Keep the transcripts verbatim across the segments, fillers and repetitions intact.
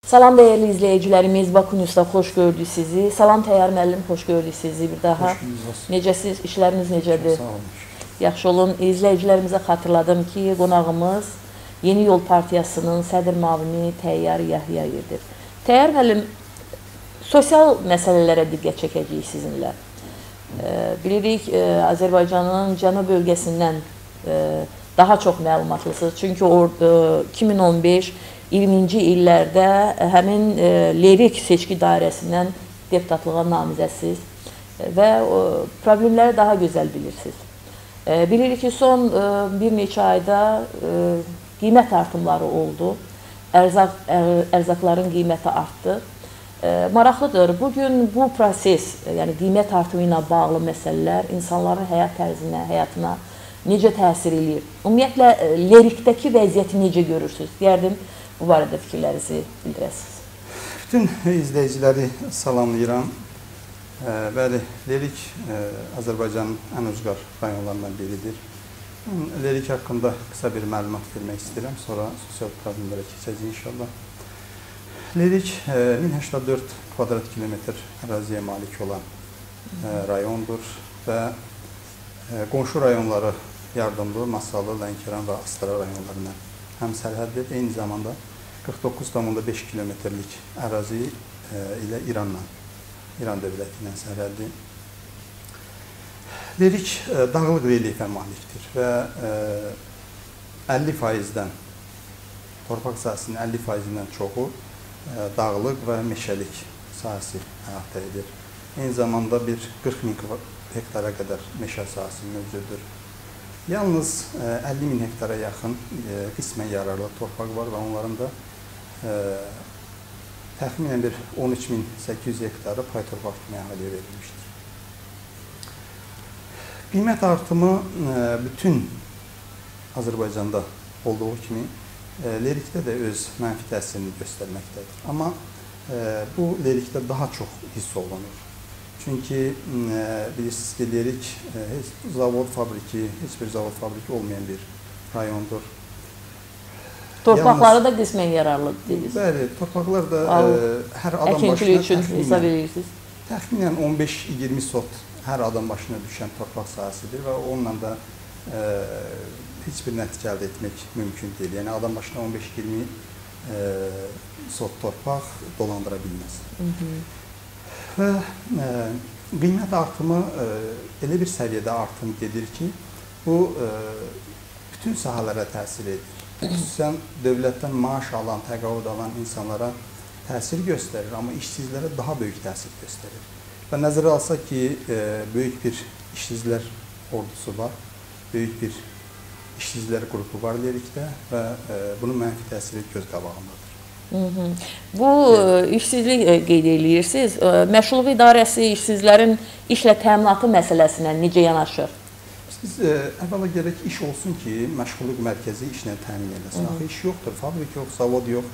Salam değerli izleyicilerimiz, Baku News'da xoş gördük sizi. Salam Təyyar müəllim, xoş gördük sizi bir daha. Necəsiz, işləriniz necədir? Sağ olun. Yaxşı olun. İzləyicilərimizə xatırladım ki, qonağımız Yeni Yol Partiyasının sədr müavini Təyyar Yahyayevdir. Təyyar müəllim, sosial məsələlərə diqqət çəkəcəyik sizinlə. Bilirik, Azərbaycanın cənub bölgəsindən daha çox məlumatlısınız. Çünki iki min on beş iyirminci illərdə həmin Lerik seçki dairəsindən deputatlığa namizədsiz və problemləri daha gözəl bilirsiniz. Bilirik ki, son bir neçə ayda qiymət artımları oldu, ərzaq, ərzaqların qiyməti artdı. Maraqlıdır, bugün bu proses, yəni qiymət artımı ilə bağlı məsələlər insanların həyat tərzinə, həyatına necə təsir edir? Ümumiyyətlə, Lerikdəki vəziyyəti necə görürsünüz? Deyərdim, bu barədə fikirlərinizi bildirəsiniz. Bütün izləyiciləri salamlayıram. Bəli, Lerik Azərbaycanın ən ucqar rayonlarından biridir. Lerik haqqında qısa bir məlumat vermək istəyirəm, sonra sosial problemlərə keçəcək inşallah. Lerik min səksən yüz dörd kvadrat kilometr əraziyə malik olan rayondur və qonşu rayonları Yardımlı, Masallı, Lənkəran və Astara rayonlarına həm sərhəddir, eyni zamanda qırx doqquz nöqtə beş kilometrlik ərazi ilə İranla, İran dövləti ilə sərhəddir. Lerik dağlıq relyefə malikdir və əlli faizdən, torpaq sahəsinin əlli faizindən çoxu dağlıq və meşəlik sahəsi əhatə edir. Eyni zamanda bir qırx min hektara qədər meşə sahəsi mövcuddur. Yalnız əlli min hektara yaxın qismən yararlı torpaq var və onların da təxminən bir on üç min səkkiz yüz hektarı pay torpaq kimi əhaliyə verilmişdir. Qiymət artımı bütün Azərbaycanda olduğu kimi Lerikdə də öz mənfi təsirini göstərməkdədir. Amma bu Lerikdə daha çox hiss olunur. Çünki bilirsiniz ki, Lerik zavod fabriki, heç bir zavod fabriki olmayan bir rayondur. Torpaqları da qismən yararlıdır deyirsiniz. Bəli, torpaqlar da hər adam başına təxminən on beş iyirmi sot hər adam başına düşən torpaq sahəsidir və onunla da heç bir nəticə əldə etmək mümkün deyil. Yəni, adam başına on beş iyirmi sot torpaq dolandıra bilməz. Və qiymət artımı elə bir səviyyədə artım gedir ki, bu bütün sahələrə təsir edir. Xüsusən dövlətdən maaş alan, təqaüd alan insanlara təsir göstərir, amma işsizlərə daha böyük təsir göstərir. Və nəzərə alsaq ki, böyük bir işsizlər ordusu var, böyük bir işsizlər qrupu var Lerikdə və bunun mənfi təsiri göz qabağındadır. Bu işsizlik qeyd edirsiniz. Məşğulluq İdarəsi işsizlərin işlə təminatı məsələsinə necə yanaşır? Siz əvvəla gərək iş olsun ki, məşğulluq mərkəzi işlə təmin edəsin. Axı iş yoxdur, fabrik yox, zavod yox.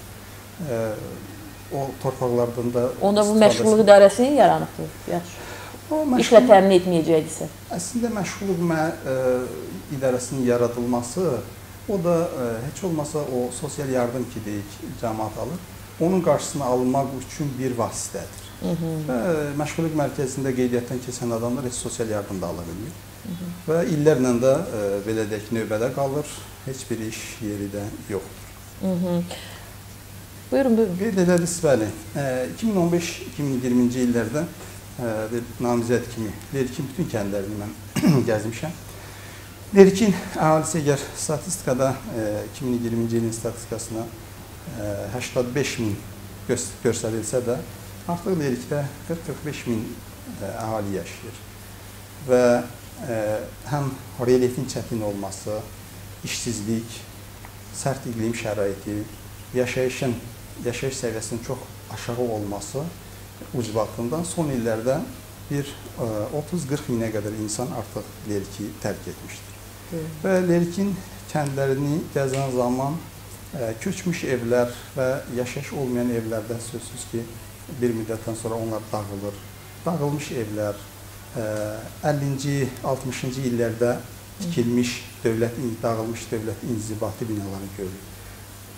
O torpaqlardan da... Onda bu məşğulluq İdarəsinin yaranıqdır, yaxşı. İşlə təmin etməyəcəkdirsə. Əslində, məşğulluq İdarəsinin yaradılması, o da heç olmasa o sosial yardım ki, deyik, cəmaat alır, onun qarşısını alınmaq üçün bir vasitədir. Və məşğulluq mərkəzində qeydiyyatdan keçən adamlar heç sosial yardım da ala bilmir. Və illərlə də belə deyək, növbədə qalır, heç bir iş yeri də yoxdur. Buyurun, buyurun. Qeyd edədiniz, bəli, iki min on beş iki min iyirminci illərdə namizəd kimi Lerikin bütün kəndlərini mən gəzmişəm. Lerikin əhalisi əgər statistikada iki min iyirminci ilin statistikasına səksən beş min göstərilsə də, artıq Lerikdə qırx qırx beş min əhali yaşayır. Və həm relyefin çətin olması, işsizlik, sərt iqlim şəraiti, yaşayışın, yaşayış səviyyəsinin çox aşağı olması ucbatından son illərdə bir otuz qırx minə qədər insan artıq Leriki tərk etmişdir. Və Lerikin kəndlərini gəzən zaman köçmüş evlər və yaşayış olmayan evlərdən sözsüz ki, bir müddətdən sonra onlar dağılır. Dağılmış evlər, əllinci, altmışıncı illərdə tikilmiş dövlət, dağılmış dövlət inzibati binaları görülür.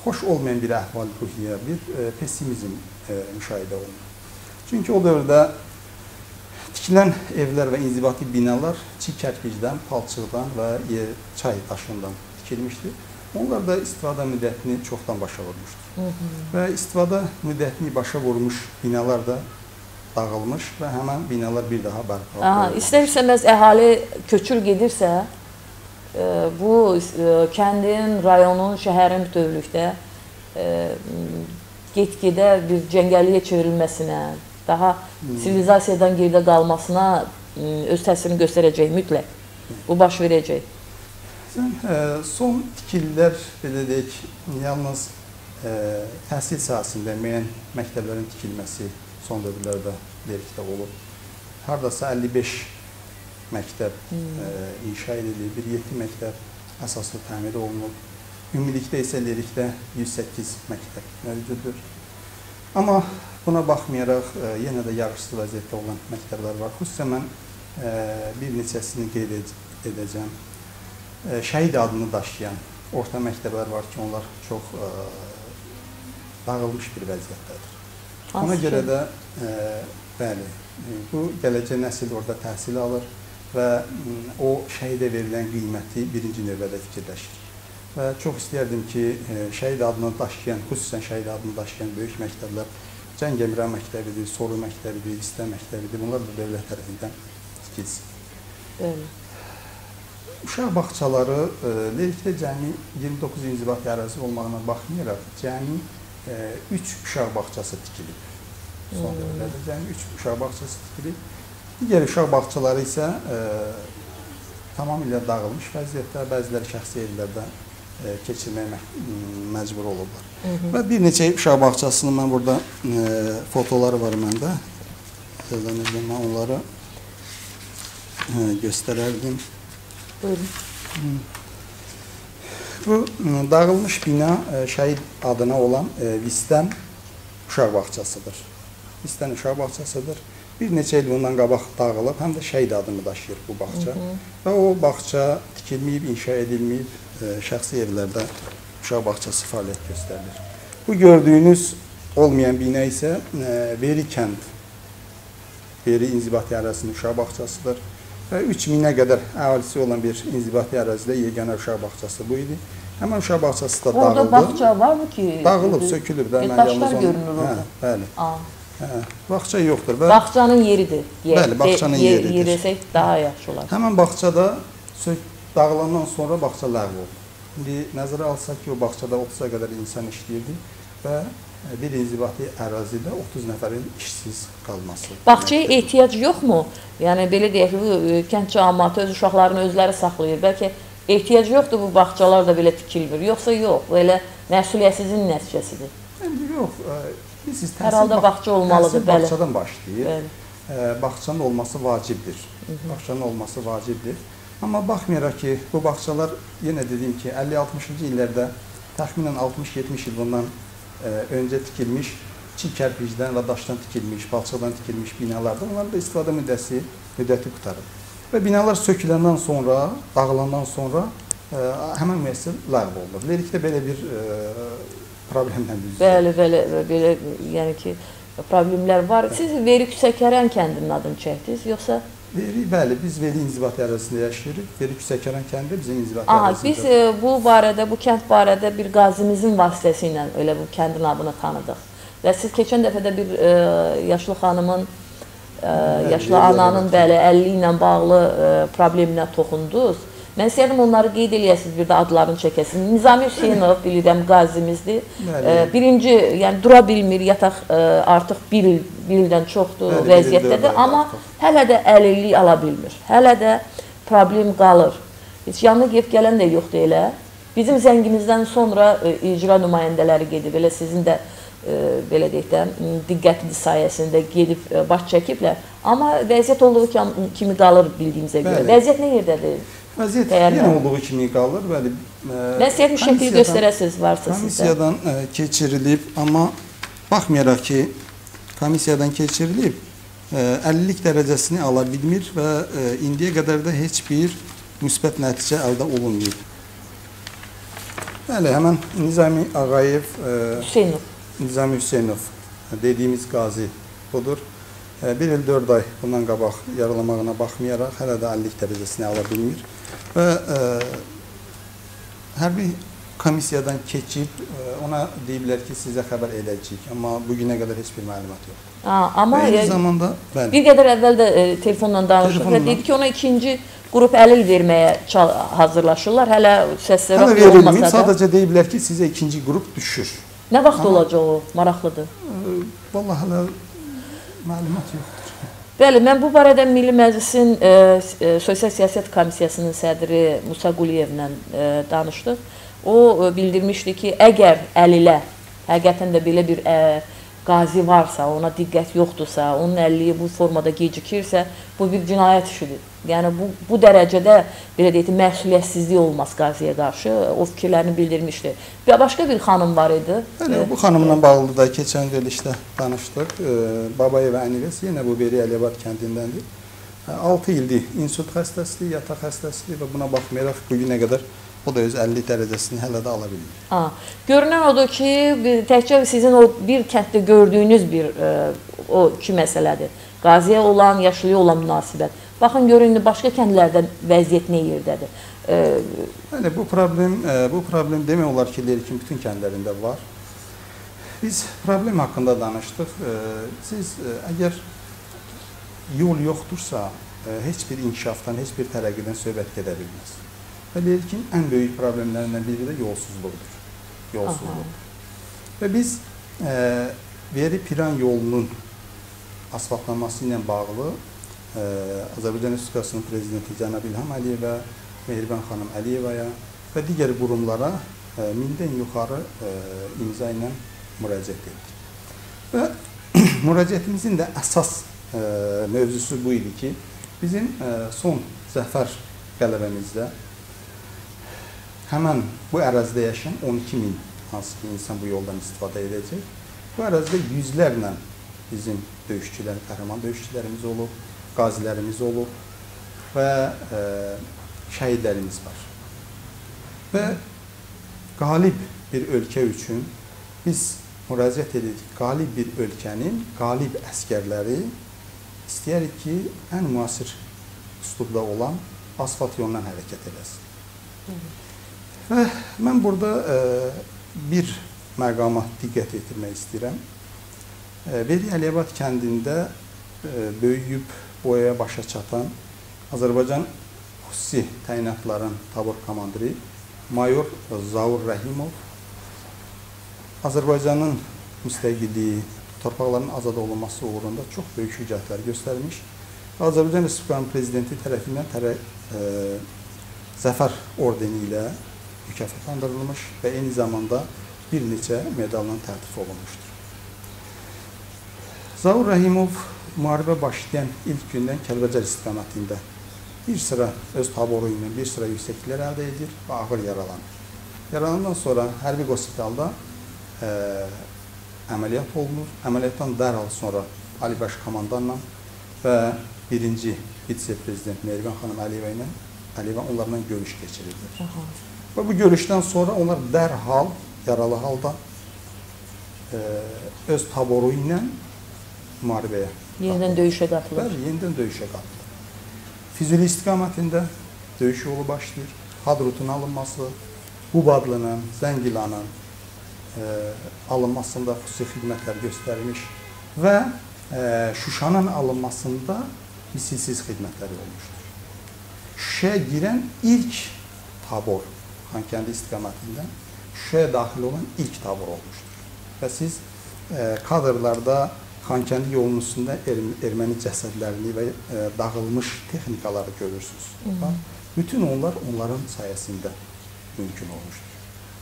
xoş olmayan bir əhval-ruhiyyə, bir e, pessimizm e, müşahidə olunur. Çünki o dövrdə tikilən evlər və inzibati binalar çiğ kərpicdən, palçıqdan və çay daşından tikilmişdir. Onlar da istifadə müddətini çoxdan başa vurmuşdur. Hı -hı. Və istifadə müddətini başa vurmuş binalar da dağılmış və həmən binalar bir daha bərpa olunur. İstər-istəməz əhali köçür gedirsə, e, bu e, kəndin, rayonun, şəhərin bütövlükdə e, get-gedə bir cəngəlliyə çevrilməsinə, daha hmm. sivilizasiyadan geridə qalmasına öz təsirini göstərəcək mütləq. Bu baş verəcək. Son tikililər, belə deyək, yalnız təhsil sahəsində müəyyən məktəblərin tikilməsi son dövrlərdə Lerikdə olub. Haradasa əlli beş məktəb hmm. inşa edilib, bir yeddi məktəb əsaslı təmir olunub. Ümumilikdə isə Lerikdə yüz səkkiz məktəb mövcuddur. Amma buna baxmayaraq, yenə də yarışsız vəziyyətdə olan məktəblər var. Xüsusən mən bir neçəsini qeyd edəcəm. Şəhid adını daşıyan orta məktəblər var ki, onlar çox dağılmış bir vəziyyətdədir. Ona görə də, bəli, bu gələcək nəsil orada təhsil alır və o şəhidə verilən qiyməti birinci növbədə fikirləşir. Və çox istəyərdim ki, şəhid adını daşıyan, xüsusən şəhid adını daşıyan böyük məktəblər, Cəngəmirə məktəbidir, Soru məktəbidir, İstə məktəbidir, bunlar da dövlət tərəfindən tikilsin. Bəli. Uşaq bağçaları, Lerikdə cəmi iyirmi doqquz inzibati ərazi olmağına baxmayaraq, cəmi üç uşaq bağçası tikilib. Son dövrlərdə cəmi üç uşaq bağçası tikilib. Digər uşaq bağçaları isə tamamilə dağılmış vəziyyətdə, bəziləri şəxsi evlərdə keçirməyə məcbur olurlar. Hı -hı. Və bir neçə uşaq bağçasının mən burada e, fotoları var məndə. Mən onları e, göstərərdim. Buyurun. Bu dağılmış bina e, şəhid adına olan e, Vistən uşaq bağçasıdır. Vistən uşaq bağçasıdır. Bir neçə il bundan qabaq dağılıb, həm də şəhid adını daşıyır bu bağça. Hı -hı. Və o bağça tikilməyib, inşa edilməyib, şəxsi evlərdə uşaq bağçası fəaliyyət göstərilir. Bu gördüyünüz olmayan bina isə Veri kənd, Veri inzibati ərazisinin uşaq bağçasıdır və üç minə qədər əhalisi olan bir inzibati ərazidə yeganə uşaq bağçası bu idi. Həmən uşaq bağçası da dağıldı. Orada bağça var mı ki? Dağılıb, sökülüb. Daşlar görünür orada. Bəli. Bağça yoxdur. Bağçanın yeridir. Bəli, bağçanın yeridir. Yerisək daha yaxşı olar. Həmən bağçada dağılandan sonra bağça ləğv oldu. İndi nəzərə alsaq ki, o bağçada otuza qədər insan işləyirdi və bir inzibati ərazidə otuz nəfərin işsiz qalması. Bağçaya ehtiyac yoxmu? Yəni, belə deyək ki, kənd cəmiyyəti öz uşaqlarını özləri saxlayır. Bəlkə ehtiyac yoxdur, bu bağçalar da belə tikilmir. Yoxsa yox, belə məsuliyyətsizin nəticəsidir. Yox, hər halda bağça olmalıdır. Təhsil bağçadan başlayır. Bağçanın olması vacibdir. Bağçanın olması vacibdir. Amma baxmayaraq ki, bu bağçalar, yenə dediyim ki, əlli altmışıncı illərdə təxminən altmış yetmiş il bundan öncə tikilmiş, çiğ kərpicdən və daşdan tikilmiş, palçıqdan tikilmiş binalardır. Onların da istifadə müddəsi, müddəti qutarır. Və binalar söküləndən sonra, dağılandan sonra həmən müəssisə ləğv olunur. Lerikdə belə bir problemlə düzdür. Bəli, bəli, belə, yəni ki, problemlər var. Siz Veri Küçəkərən kəndinin adını çəkdiniz, yoxsa? Veri, bəli, biz Veri inzibati ərazisində yaşayırıq. Veri Küçəkərən kəndi bizim inzibati Aha, ərazisində. Biz e, bu barədə, bu kənd barədə bir qazimizin vasitəsilə elə bu kəndin adını tanıdıq. Və siz keçən dəfədə bir e, yaşlı xanımın, e, yaşlı ananın bəli, əlli ilə bağlı e, probleminə toxundunuz. Mən istəyirəm onları qeyd eləyəsiniz, bir də adlarını çəkəsiniz. Nizami Hüseynov bilirəm qazimizdir. E, birinci, yəni dura bilmir, yataq e, artıq bir, il, bir ildən çoxdur bəli, vəziyyətdədir. Amma artıq hələ də əlillik ala bilmir. Hələ də problem qalır. Heç yanına gedib gələn də yoxdur elə. Bizim zəngimizdən sonra e, icra nümayəndələri gedib, elə sizin də e, belə deyək də, diqqətiniz sayəsində gedib e, baş çəkiblər. Amma vəziyyət olduğu kimi qalır bildiyimizə görə. Bəli. Vəziyyət nə yerdədir? Vəziyyət yenə olduğu kimi qalır. Bəli, mən istəyirəm şəkil göstərəsiniz varsa sizdə. Komissiyadan e, keçirilib, amma baxmayaraq ki, komissiyadan keçirilib, əlillik dərəcəsini ala bilmir və indiyə qədər də heç bir müsbət nəticə əldə olunmayıb. Bəli, həmən Nizami Ağayev, Hüseynov. Nizami Hüseynov dediyimiz qazi budur. Bir il dörd ay bundan qabaq yaralamağına baxmayaraq hələ də əlillik dərəcəsini ala bilmir və hərbi komissiyadan keçib ona deyiblər ki, sizə xəbər edəcəyik, amma bugünə qədər heç bir məlumat yoxdur. Amma eyni zamanda bəli. Bir qədər əvvəl də e, telefonla danışdıq və dedi ki, ona ikinci qrup əlil verməyə hazırlaşırlar. Hələ səsləri olmasa da. Hələ verilmir, sadəcə deyiblər ki, sizə ikinci qrup düşür. Nə vaxt olacaq o? Maraqlıdır. Vallahi hələ məlumat yoxdur. Bəli, mən bu barədə Milli Məclisin e, e, Sosial Siyasət Komissiyasının sədri Musa Quliyevlə e, danışdıq. O e, bildirmişdi ki, əgər əlilə həqiqətən də belə bir e, qazi varsa, ona diqqət yoxdursa, onun əlilliyi bu formada gecikirsə, bu bir cinayət işidir. Yəni bu, bu dərəcədə belə deyək, məsuliyyətsizlik olmaz qaziyə qarşı, o fikirlərini bildirmişdi. Və başqa bir xanım var idi. Bəli, bu xanımla bağlı da keçən verilişdə danışdıq. Babayev Ənives yenə bu Beri Əliyabad kəndindəndir. altı ildir insult xəstəsidir, yataq xəstəsidir və buna baxmayaraq bugünə qədər o da öz əlillik dərəcəsini hələ də ala bilir. Ha, görünən odur ki, təkcə sizin o bir kənddə gördüyünüz bir e, o iki məsələdir. Qaziyə olan, yaşlıya olan münasibət. Baxın, görün, başqa kəndlərdə vəziyyət nə yerdədir? E, yəni, bu problem, e, bu problem demək olar ki, Lərikin bütün kəndlərində var. Biz problem haqqında danışdıq. E, siz e, əgər yol yoxdursa, e, heç bir inkişafdan, heç bir tərəqqidən söhbət gedə bilməz. Və Lərikin ən böyük problemlərindən biri də yolsuzluqdur. Yolsuzluq. Aha. Və biz e, Veri Piran yolunun asfaltlanması ilə bağlı e, Azərbaycan Respublikasının prezidenti Cənab İlham Əliyevə, Mehriban xanım Əliyevaya və digər qurumlara e, mindən yuxarı e, imza ilə müraciət etdik. Və müraciətimizin də əsas e, mövzusu bu idi ki, bizim e, son zəfər qələbəmizdə həmən bu ərazidə yaşayan on iki min hansı ki, insan bu yoldan istifadə edəcək. Bu ərazidə yüzlərlə bizim döyüşçülər, qəhrəman döyüşçülərimiz olub, qazilərimiz olub və e, şəhidlərimiz var. Və qalib bir ölkə üçün biz müraciət edirik. Qalib bir ölkənin qalib əskərləri istəyərik ki, ən müasir üslubda olan asfalt yolundan hərəkət edəsin. Və mən burada e, bir məqama diqqət yetirmək istəyirəm. E, Veri Əliyabad kəndində e, böyüyüb boyaya başa çatan Azərbaycan xüsusi təyinatların tabur komandiri Mayor Zaur Rəhimov Azərbaycanın müstəqilliyi, torpaqların azad olunması uğrunda çox böyük şücaətlər göstərmiş. Azərbaycan Respublikasının prezidenti tərəfindən tərə, e, zəfər ordeni ilə mükafatlandırılmış və eyni zamanda bir neçə medaldan təltif olunmuşdur. Zaur Rəhimov müharibə başlayan ilk gündən Kəlbəcər istiqamətində bir sıra öz taboru ilə bir sıra yüksəkliklər əldə edir və ağır yaralanır. Yaralandan sonra hərbi hospitalda e, əməliyyat olunur. Əməliyyatdan dərhal sonra Ali Baş komandanla və birinci vitse-prezident Mehriban xanım Əliyeva ilə Əliyeva onlarla görüş keçirilir. Aha. Və bu görüşdən sonra onlar dərhal, yaralı halda e, öz taboru ilə müharibəyə yenidən döyüşə qatılır. Bəli, yenidən döyüşə qatılır. Füzuli istiqamətində döyüş yolu başlayır. Hadrutun alınması, Qubadlının, Zəngilanın e, alınmasında xüsusi xidmətlər göstərilmiş və e, Şuşanın alınmasında misilsiz xidmətləri olmuşdur. Şuşaya girən ilk tabor Xankəndi istiqamətindən Şuşaya daxil olan ilk tabor olmuşdur. Və siz e, kadrlarda Xankəndi yolunun üstündə er, erməni cəsədlərini və e, dağılmış texnikaları görürsünüz. Hmm. Bütün onlar onların sayəsində mümkün olmuşdur.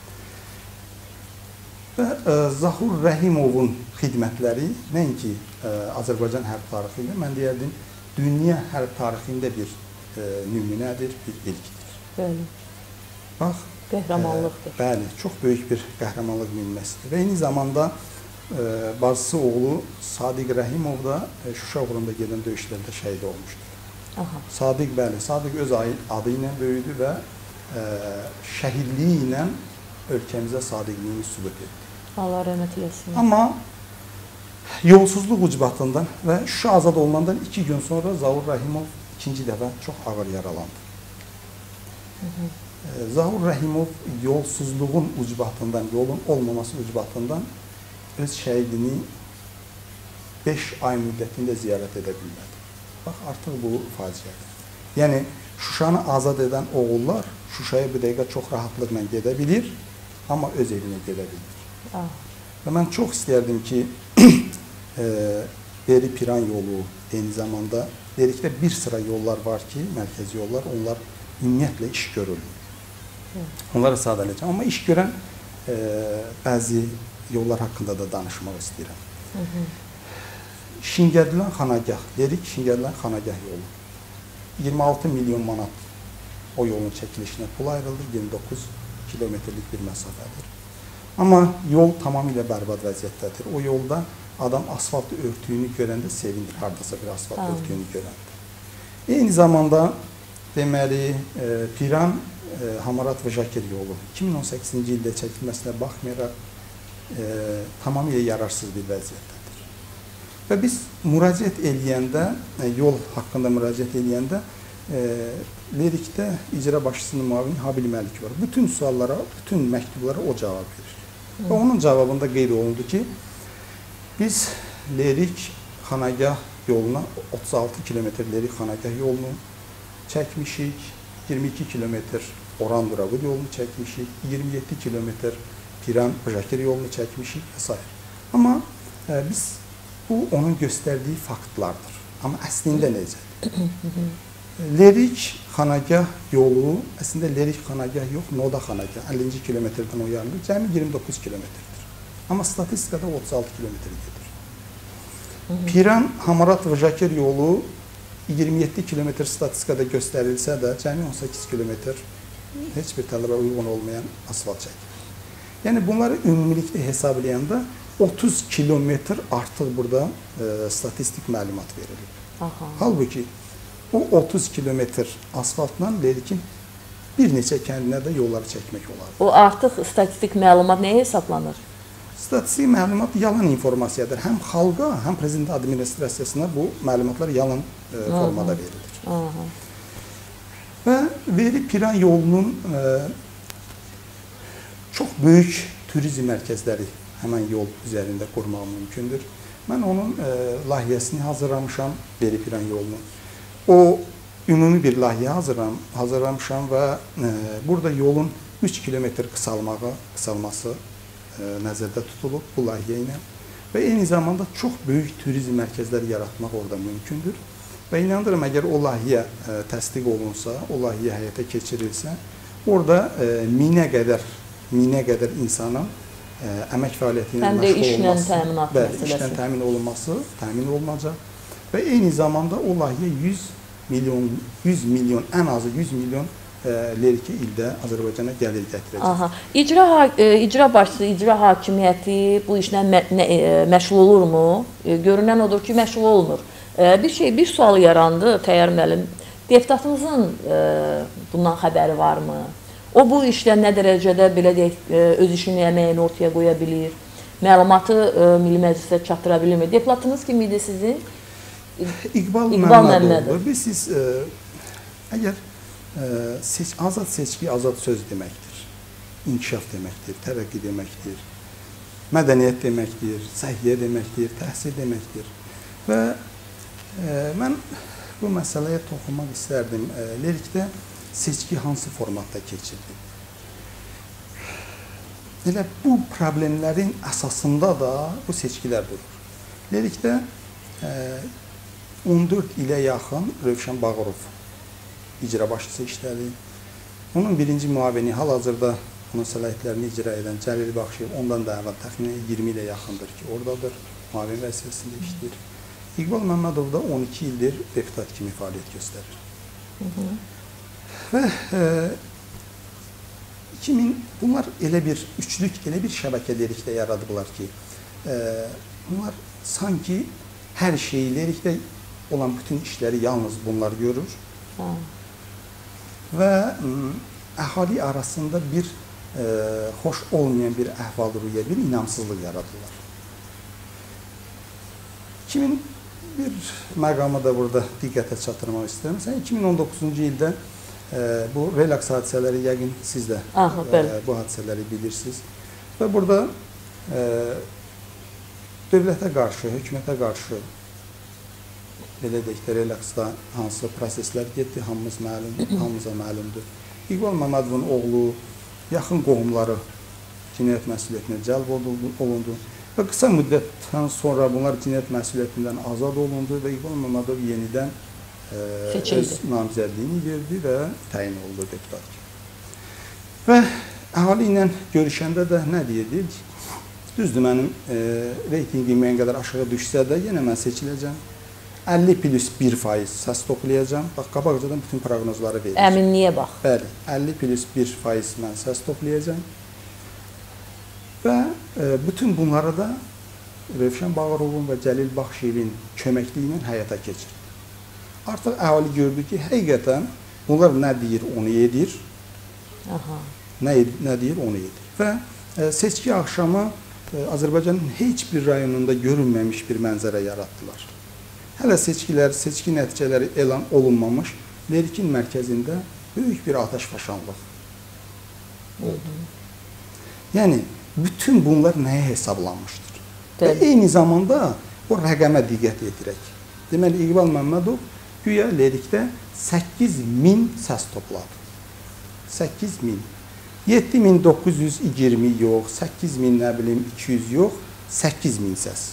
Və e, Zahur Rəhimovun xidmətləri nəinki e, Azərbaycan hərb tarixində, mən deyərdim, dünya hərb tarixində bir e, nümunədir, bir ilkdir. Bəli. Bax, qəhrəmanlıqdır. E, bəli, çox böyük bir qəhrəmanlıq nümunəsidir. Və eyni zamanda e, bacısı oğlu Sadiq Rəhimov da e, Şuşa uğrunda gedən döyüşlərdə şəhid olmuşdur. Aha. Sadiq, bəli, Sadiq öz adı ilə böyüdü və e, şəhidliyi ilə ölkəmizə sadiqliyini sübut etdi. Allah rəhmət eləsin. Amma yolsuzluq ucbatından və Şuşa azad olunandan iki gün sonra Zaur Rəhimov ikinci dəfə çox ağır yaralandı. Hı -hı. Zaur Rəhimov yolsuzluğun ucbatından, yolun olmaması ucbatından öz şəhidini beş ay müddətində ziyarət edə bilmədi. Bax, artıq bu faciədir. Yəni, Şuşanı azad edən oğullar Şuşaya bir dəqiqə çox rahatlıqla gedə bilir, amma öz evinə gedə bilir. Ah. Və mən çox istərdim ki, e, Beri-Piran yolu, eyni zamanda Lerikdə bir sıra yollar var ki, mərkəzi yollar, onlar ümumiyyətlə iş görürlər. Onları sadələcəm. Amma iş görən e, bəzi yollar haqqında da danışmaq istəyirəm. Hı -hı. Şingərdilən Xanagah, Lerik Şingərdilən Xanagah yolu. iyirmi altı milyon manat o yolun çəkilişinə pul ayrıldı, iyirmi doqquz kilometrlik bir məsafədir. Amma yol tamamilə bərbad vəziyyətdədir. O yolda adam asfaltı örtüyünü görəndə sevinir, hardasa bir asfalt Aa. örtüyünü görəndə. Eyni zamanda deməli, e, Piran, e, Hamarat və Jakir yolu iki min on səkkizinci ildə çəkilməsinə baxmayaraq e, tamamilə yararsız bir vəziyyətdədir. Və biz müraciət eləyəndə, e, yol haqqında müraciət eləyəndə e, Lerikdə icra başçısının müavini Habil Məlik var. Bütün suallara, bütün məktublara o cavab verir. Hı. Və onun cavabında qeyd olundu ki, biz Lerik Xanagah yoluna otuz altı kilometr Lerik Xanagah yolunu çəkmişik, iyirmi iki kilometr Oran-Duravud yolunu çəkmişik, iyirmi yeddi kilometr Piran-Jakir yolunu çəkmişik və s. Amma e, biz bu onun göstərdiyi faktlardır. Amma əslində necədir? Lerik Xanagah yolu, əslində Lerik Xanagah yox, Noda Xanagah, əllinci kilometrdən o yanında cəmi iyirmi doqquz kilometrdir. Amma statistikada otuz altı kilometr gedir. Piran, Hamarat və Jakir yolu iyirmi yeddi kilometr statistikada göstərilsə də cəmi on səkkiz kilometr heç bir tələbə uyğun olmayan asfalt çəkilir. Yəni bunları ümumilikdə hesablayanda otuz kilometr artıq burada e, statistik məlumat verilir. Aha. Halbuki o otuz kilometr asfaltla Lerikin bir neçə kəndinə də yolları çəkmək olar. O artıq statistik məlumat nəyə hesablanır? Statistik məlumat yalan informasiyadır. Həm xalqa, həm prezident administrasiyasına bu məlumatlar yalan e, formada verilir. Aha. Və Beri-Piran yolunun e, çox böyük turizm mərkəzləri həmən yol üzərində qurmaq mümkündür. Mən onun e, layihəsini hazırlamışam, Beri-Piran yolunu. O, ümumi bir layihə hazırlam, hazırlamışam və e, burada yolun üç kilometr qısalmağı, qısalması e, nəzərdə tutulub bu layihə ilə və eyni zamanda çox böyük turizm mərkəzləri yaratmaq orada mümkündür. Və inandırım, əgər o layihə e, təsdiq olunsa, o layihə həyata keçirilsə, orada e, minə qədər, minə qədər insanın e, əmək fəaliyyəti ilə məşğul olması, bəli, işlə təmin olunması, təmin olunacaq və eyni zamanda o layihə yüz milyon, yüz milyon, ən azı yüz milyon e, Leriki ildə Azərbaycana gəlir gətirəcək. Aha. İcra, e, icra başçısı, icra hakimiyyəti bu işlə mə nə, e, məşğul olurmu? E, görünən odur ki, məşğul olmur. Bir şey, bir sual yarandı, Təyyar müəllim. Deputatımızın e, bundan xəbəri varmı? O bu işlə nə dərəcədə belə deyək, öz işini, əməyini ortaya qoya bilir? Məlumatı e, Milli Məclisə çatdıra bilirmi? Deputatınız kim idi sizin? İqbal, İqbal Məmmədov. Biz siz, e, əgər e, seç, azad seçki, azad söz deməkdir, inkişaf deməkdir, tərəqqi deməkdir, mədəniyyət deməkdir, səhiyyə deməkdir, təhsil deməkdir və E, mən bu məsələyə toxunmaq istərdim. E, Lerikdə seçki hansı formatda keçirdi? Elə bu problemlərin əsasında da bu seçkilər durur. Lerikdə e, on dörd ilə yaxın Rövşən Bağırov icra başçısı işlədi. Onun birinci müavini hal-hazırda onun səlahiyyətlərini icra edən Cəlil Baxşıyev ondan da əvvəl təxminən iyirmi ilə yaxındır ki, oradadır, müavin vəzifəsində işləyir. İqbal Məmmədov da on iki ildir deputat kimi fəaliyyət göstərir. Hı -hı. Və e, iki min, bunlar elə bir üçlük, elə bir şəbəkə Lerikdə yaradıblar ki, e, bunlar sanki hər şeyi, Lerikdə olan bütün işləri yalnız bunlar görür. Hı. Və m, əhali arasında bir e, xoş olmayan bir əhval-ruhiyyə, bir inamsızlıq yaradırlar. iki min bir məqamı da burada diqqətə çatdırmaq istəyirəm. Sən iki min on doqquzuncu ildə e, bu relaks hadisələri yəqin siz də Aha, e, bu hadisələri bilirsiniz. Və burada e, dövlətə qarşı, hökumətə qarşı belə deyək də relaksda hansı proseslər getdi, hamımız məlum, hamımıza məlumdur. İqbal Məmmədovun oğlu, yaxın qohumları cinayət məsuliyyətinə cəlb olundu və qısa müddətdən sonra bunlar cinayət məsuliyyətindən azad olundu və İqbal Məmmədov yenidən e, öz namizədliyini verdi və təyin oldu deputat. Və əhali ilə görüşəndə də nə deyirdik? Düzdür, mənim e, reytingim müəyyən qədər aşağı düşsə də yenə mən seçiləcəm. əlli plus bir faiz səs toplayacam. Bax, qabaqcadan bütün proqnozları verir. Əminliyə bax. Bəli, əlli plus bir faiz mən səs toplayacam. Və e, bütün bunları da Rövşən Bağırovun və Cəlil Baxşiyevin köməkliyi ilə həyata keçir. Artıq əhali gördü ki, həqiqətən bunlar nə deyir, onu edir. Aha. Nə, nə deyir, onu edir. Və e, seçki axşamı e, Azərbaycanın heç bir rayonunda görünməmiş bir mənzərə yaratdılar. Hələ seçkilər, seçki nəticələri elan olunmamış, Lerkin mərkəzində böyük bir atəşfəşanlıq oldu. Yəni, bütün bunlar nəyə hesablanmışdır? Və eyni zamanda o rəqəmə diqqət edirək. Deməli, İqbal Məmmədov güya Lerikdə səkkiz min səs topladı. səkkiz min. yeddi min doqquz yüz iyirmi yox, səkkiz min nə bilim iki yüz yox, səkkiz min səs.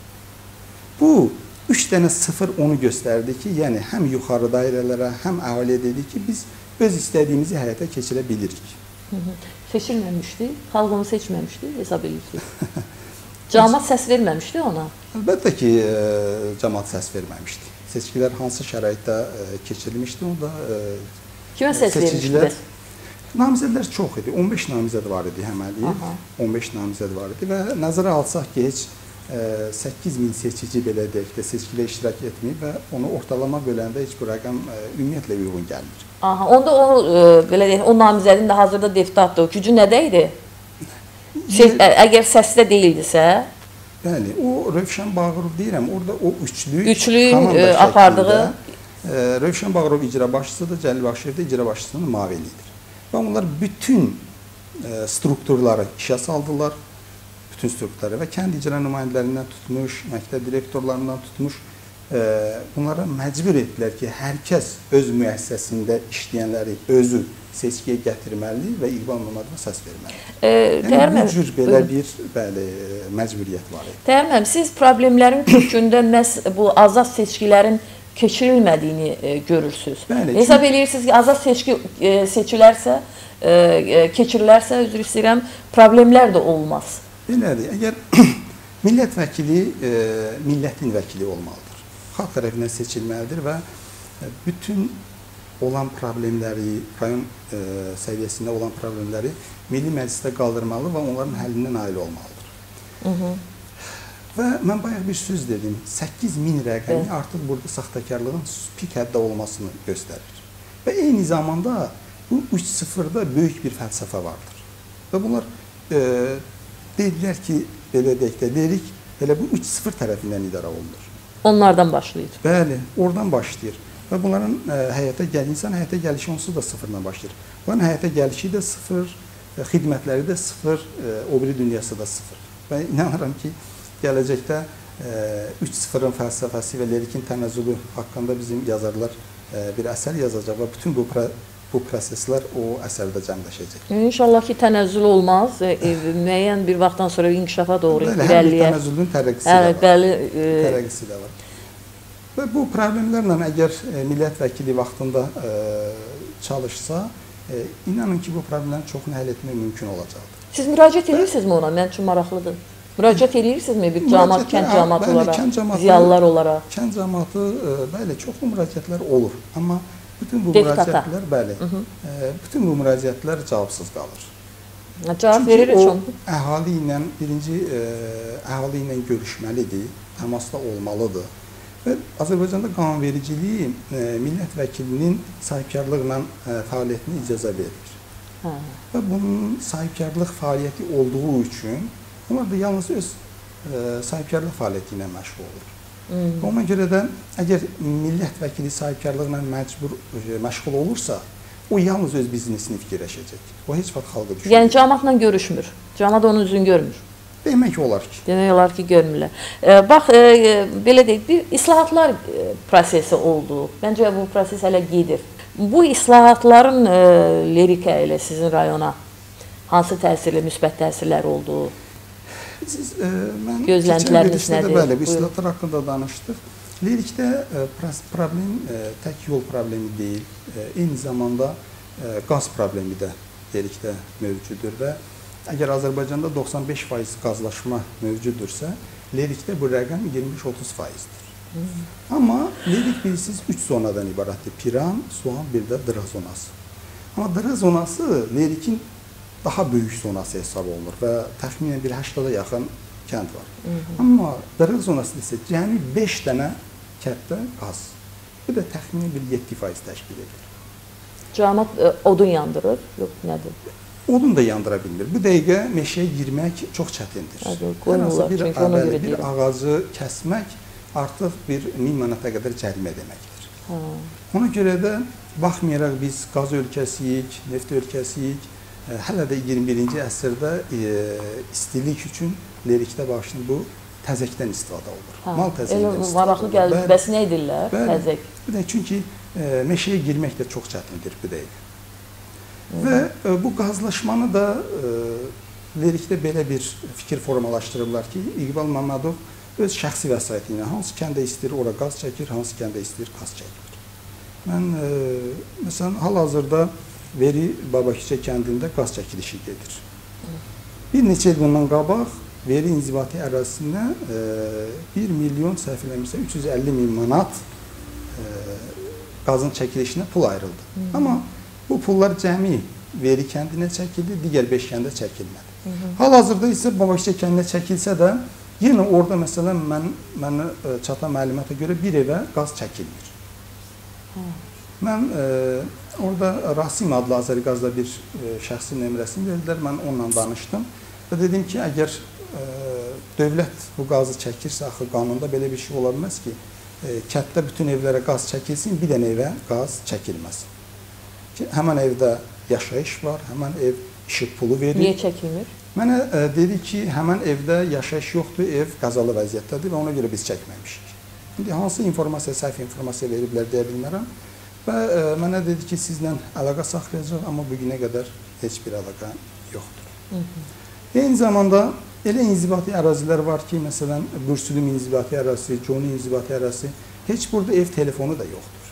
Bu, üç dənə sıfır onu göstərdi ki, yəni həm yuxarı dairələrə, həm əhaliyə dedi ki, biz öz istədiyimizi həyata keçirə bilirik. Hı -hı. Seçilməmişdi, xalq onu seçməmişdi, hesab edirsiniz. Cəmaət səs verməmişdi ona? Əlbəttə ki, e, cəmaət səs verməmişdi. Seçkilər hansı şəraitdə e, keçirilmişdi, onda e, kimə səs vermişdi? Namizədlər çox idi. on beş namizəd var idi həməliyib. on beş namizəd var idi və nəzərə alsaq ki, heç səkkiz min seçici belə deyək də seçkidə iştirak etməyib və onu ortalama böləndə heç bu rəqəm ümumiyyətlə uyğun gəlmir. Aha, onda o belə deyək, o namizədin də hazırda deputatdır. Gücü nədə idi? Şey, əgər səsdə deyildisə? Bəli, o Rövşən Bağırov deyirəm, orada o üçlü üçlüyün apardığı Rövşən Bağırov icra başçısıdır, Cəlil Baxşiyev də icra başçısının müavinidir. Və onlar bütün strukturları işə saldılar. Bütün strukturları və kənd icra nümayəndələrindən tutmuş, məktəb direktorlarından tutmuş, e, bunlara məcbur etdilər ki, hər kəs öz müəssisəsində işləyənləri özü seçkiyə gətirməli və İqbal Məmmədova səs verməlidir. E, yəni, bu cür belə buyurun. bir bəli, məcburiyyət var idi. Təhər müəllim, siz problemlərin kökündə məhz bu azad seçkilərin keçirilmədiyini e, görürsünüz. Bəli, hesab çünki... edirsiniz ki, azad seçki e, seçilərsə, e, keçirilərsə, üzr istəyirəm, problemlər də olmaz. Belədir, əgər millət vəkili e, millətin vəkili olmalıdır. Xalq tərəfindən seçilməlidir və bütün olan problemləri, rayon e, səviyyəsində olan problemləri Milli Məclisdə qaldırmalı və onların həllindən nail olmalıdır. Hı -hı. Və mən bayaq bir söz dedim, səkkiz min rəqəmi evet. artıq burada saxtakarlığın pik həddə olmasını göstərir. Və eyni zamanda bu üç sıfırda böyük bir fəlsəfə vardır. Və bunlar e, dedilər ki, belə deyək də, deyirik, elə bu üç sıfır tərəfindən idarə olunur. Onlardan başlayır. Bəli, oradan başlayır. Və bunların ə, həyata gəl, insan həyata gəlişi onsuz da sıfırdan başlayır. Bunların həyata gəlişi də sıfır, ə, xidmətləri də sıfır, ə, o biri dünyası da sıfır. Və inanıram ki, gələcəkdə üç sıfırın fəlsəfəsi və Lerikin tənəzzülü haqqında bizim yazarlar ə, bir əsər yazacaq və bütün bu bu proseslər o əsərdə cəmləşəcək. İnşallah ki, tənəzzül olmaz. E, müəyyən bir vaxtdan sonra inkişafa doğru irəliləyər. Bəli, həm tənəzzülün tərəqqisi də var. Bəli, e... tərəqqisi də var. Və bu problemlərlə əgər e, millət vəkili vaxtında e, çalışsa, e, inanın ki, bu problemlərin çoxunu həll etmək mümkün olacaqdır. Siz müraciət edirsinizmi ona? Mən üçün maraqlıdır. Müraciət edirsinizmi bir cəmaat, kənd cəmaatı olaraq, ziyalılar olaraq? Kənd cəmaatı, e, bəli, çoxlu müraciətlər olur. Amma bütün bu müraciətlər, bəli, Hı -hı. E, bütün bu müraciətlər cavabsız qalır. Cavab verir üçün. Çünki o əhali ilə, birinci e, əhali ilə görüşməlidir, təmasda olmalıdır. Və Azərbaycanda qanunvericiliyi e, millət vəkilinin sahibkarlıqla e, fəaliyyətinə icazə verir. Hə. Və bunun sahibkarlıq fəaliyyəti olduğu üçün onlar da yalnız öz e, sahibkarlıq fəaliyyəti ilə məşğul olur. Hmm. Ona görə də əgər millət vəkili sahibkarlıqla məcbur e, məşğul olursa, o yalnız öz biznesini fikirləşəcək. O heç vaxt xalqa düşünmür. Yəni cəmaatla görüşmür. Cəmaat onun üzünü görmür. Demək olar ki. Demək olar ki, görmürlər. E, bax, e, belə deyək, bir islahatlar e, prosesi oldu. Məncə bu proses hələ gedir. Bu islahatların e, lirika ilə sizin rayona hansı təsirli, müsbət təsirlər oldu? Siz, e, mən gözləntiləriniz nədir? Bəli, bu islahatlar haqqında danışdıq. Lirikdə e, problem e, tək yol problemi deyil, e, eyni zamanda e, qaz problemi də lirikdə mövcuddur və əgər Azərbaycanda doxsan beş faiz qazlaşma mövcuddursa, lirikdə bu rəqəm iyirmi beş otuz faizdir. Hmm. Amma lirik bilirsiniz üç zonadan ibarətdir. Piran, Soğan, bir də Dıra zonası. Amma Dıra zonası lirikin daha böyük zonası hesab olunur və təxminən bir həştada yaxın kənd var. Hı -hı. Amma Dıra zonası isə cəmi beş dənə kənddə qaz. Bu da təxminən bir yeddi faiz təşkil edir. Cəmaat e, odun yandırır, yox nədir? Odun da yandıra bilmir. Bu dəqiqə meşəyə girmək çox çətindir. Hər hansı bir, əbəli, bir ağacı kəsmək artıq bir min manata qədər cərimə deməkdir. Ha. Ona görə də baxmayaraq biz qaz ölkəsiyik, neft ölkəsiyik, hələ də iyirmi birinci əsrdə e, istilik üçün lirikdə başını bu təzəkdən istifadə olur. Ha. Mal təzəkindən istifadə maraqlı olur. Maraqlı gəlir, bəs nə edirlər təzək? Bu da çünki e, meşəyə girmək də çox çətindir bu dəqiqə. Və e, bu qazlaşmanı da e, lirikdə belə bir fikir formalaşdırırlar ki, İqbal Məmmədov öz şəxsi vəsaiti ilə hansı kəndə istəyir, ora qaz çəkir, hansı kəndə istəyir, qaz çəkir. Mən, e, məsələn, hal-hazırda Veri Babaküçə kəndində qaz çəkilişi gedir. Bir neçə il bundan qabaq Veri inzibati ərazisinə e, bir milyon səhv eləmirsə üç yüz əlli min manat e, qazın çəkilişinə pul ayrıldı. Hı -hı. Amma bu pullar cəmi Veri kəndinə çəkildi, digər beş kəndə çəkilmədi. Hal-hazırda isə Babaküçə kəndinə çəkilsə də yenə orada məsələn mən, mənə çatan məlumata görə bir evə qaz çəkilmir. Hı. Mən e, orada Rasim adlı Azəriqazda bir e, şəxsi nömrəsini verdilər, mən onunla danışdım və dedim ki, əgər e, dövlət bu qazı çəkirsə, axı qanunda belə bir şey ola bilməz ki, e, kənddə bütün evlərə qaz çəkilsin, bir dənə evə qaz çəkilməsin. Ki, həmən evdə yaşayış var, həmən ev işıq pulu verir. Niyə çəkilmir? Mənə e, dedi ki, həmən evdə yaşayış yoxdur, ev qazalı vəziyyətdədir və ona görə biz çəkməmişik. İndi hansı informasiya, səhv informasiya veriblər deyə bilmərəm. Və e, mənə dedi ki, sizlə əlaqə saxlayacaq, amma bugünə qədər heç bir əlaqə yoxdur. Hı -hı. Eyni zamanda elə inzibati ərazilər var ki, məsələn, Bürsülüm inzibati ərazisi, Coni inzibati ərazisi, heç burada ev telefonu da yoxdur.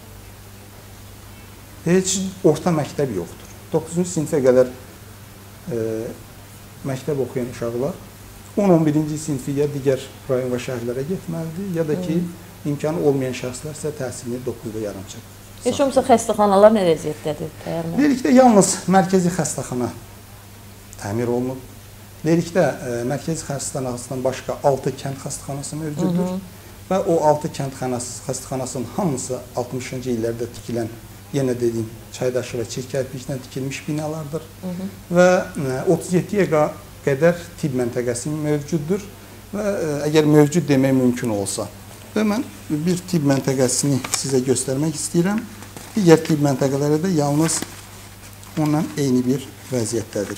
Heç orta məktəb yoxdur. doqquzuncu sinifə qədər e, məktəb oxuyan uşaqlar on on birinci sinfi ya digər rayon və şəhərlərə getməlidir, ya da ki, Hı. imkanı olmayan şəxslər isə təhsilini doqquzda yarımçıq. Heç olmasa xəstəxanalar nə vəziyyətdədir? Lirikdə yalnız mərkəzi xəstəxana təmir olunub. Lirikdə e, mərkəzi xəstəxanasından başqa altı kənd xəstəxanası mövcuddur. Hı -hı. Və o altı kənd xəstəxanasının hamısı altmışıncı illərdə tikilən, yenə dediyim, çaydaşı və çirkərpiklə tikilmiş binalardır. Hı -hı. Və e, otuz yeddiyə qədər tibb məntəqəsi mövcuddur. Və e, əgər mövcud demək mümkün olsa. Və mən bir tibb məntəqəsini sizə göstərmək istəyirəm. Digər tibb məntəqələri də yalnız onunla eyni bir vəziyyətdədir.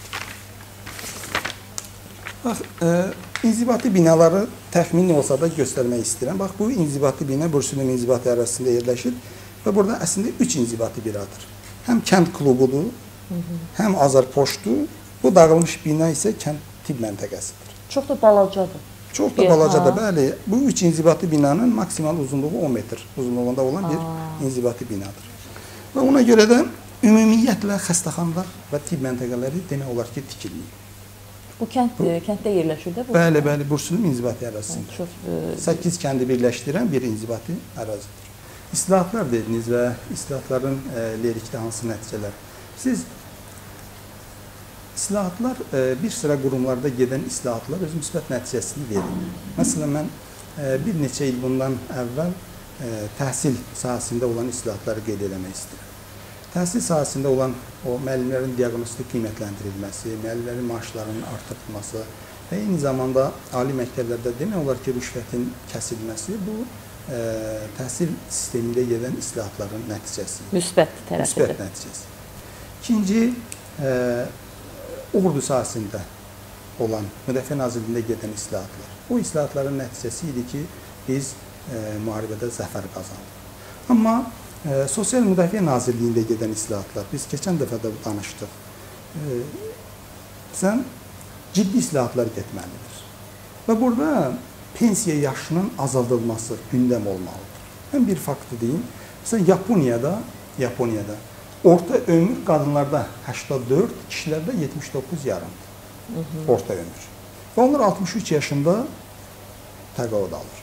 Bax, e, inzibati binaları təxmini olsa da göstərmək istəyirəm. Bax, bu inzibati bina Bürsülüm inzibati ərazisində yerləşir və burada əslində üç inzibati binadır. Həm kənd klubudur, Hı -hı. həm Azərpoçtdur, bu dağılmış bina isə kənd tibb məntəqəsidir. Çox da balacadır. Çox da balacadır, bəli. Bu üç inzibati binanın maksimal uzunluğu on metr uzunluğunda olan bir Aa. inzibati binadır. Və ona görə də ümumiyyətlə xəstəxanalar və tibb məntəqələri demək olar ki, tikilməyib. Bu kənd, bu, kənddə yerləşir də bu? Bəli, bəli, Bürsülüm inzibati ərazisində. səkkiz kəndi birləşdirən bir inzibati ərazidir. İslahatlar dediniz və islahatların e, lirikdə hansı nəticələr? Siz İslahatlar, bir sıra qurumlarda gedən islahatlar öz müsbət nəticəsini verir. Məsələn, mən bir neçə il bundan əvvəl təhsil sahəsində olan islahatları qeyd eləmək istəyirəm. təhsil sahəsində olan o müəllimlərin diaqnostik qiymətləndirilməsi, müəllimlərin maaşlarının artırılması və eyni zamanda ali məktəblərdə demək olar ki, rüşvətin kəsilməsi bu ə, təhsil sistemində gedən islahatların nəticəsi. Müsbət tərəfidir. Müsbət nəticəsi. İkinci, ə, ordu sahəsində olan Müdafiə Nazirliyində gedən islahatlar. Bu islahatların nəticəsi idi ki, biz ə, müharibədə zəfər qazandıq. Amma ə, Sosial Müdafiə Nazirliyində gedən islahatlar, biz keçən dəfə də danışdıq, ə, sən ciddi islahatlar getməlidir. Və burada pensiya yaşının azaldılması gündəm olmalıdır. Mən bir faktı deyim. Məsələn, Yaponiyada, Yaponiyada orta ömür qadınlarda səksən dörd, kişilərdə yetmiş doqquz yarımdır. Orta ömür. Və onlar altmış üç yaşında təqaüd alır.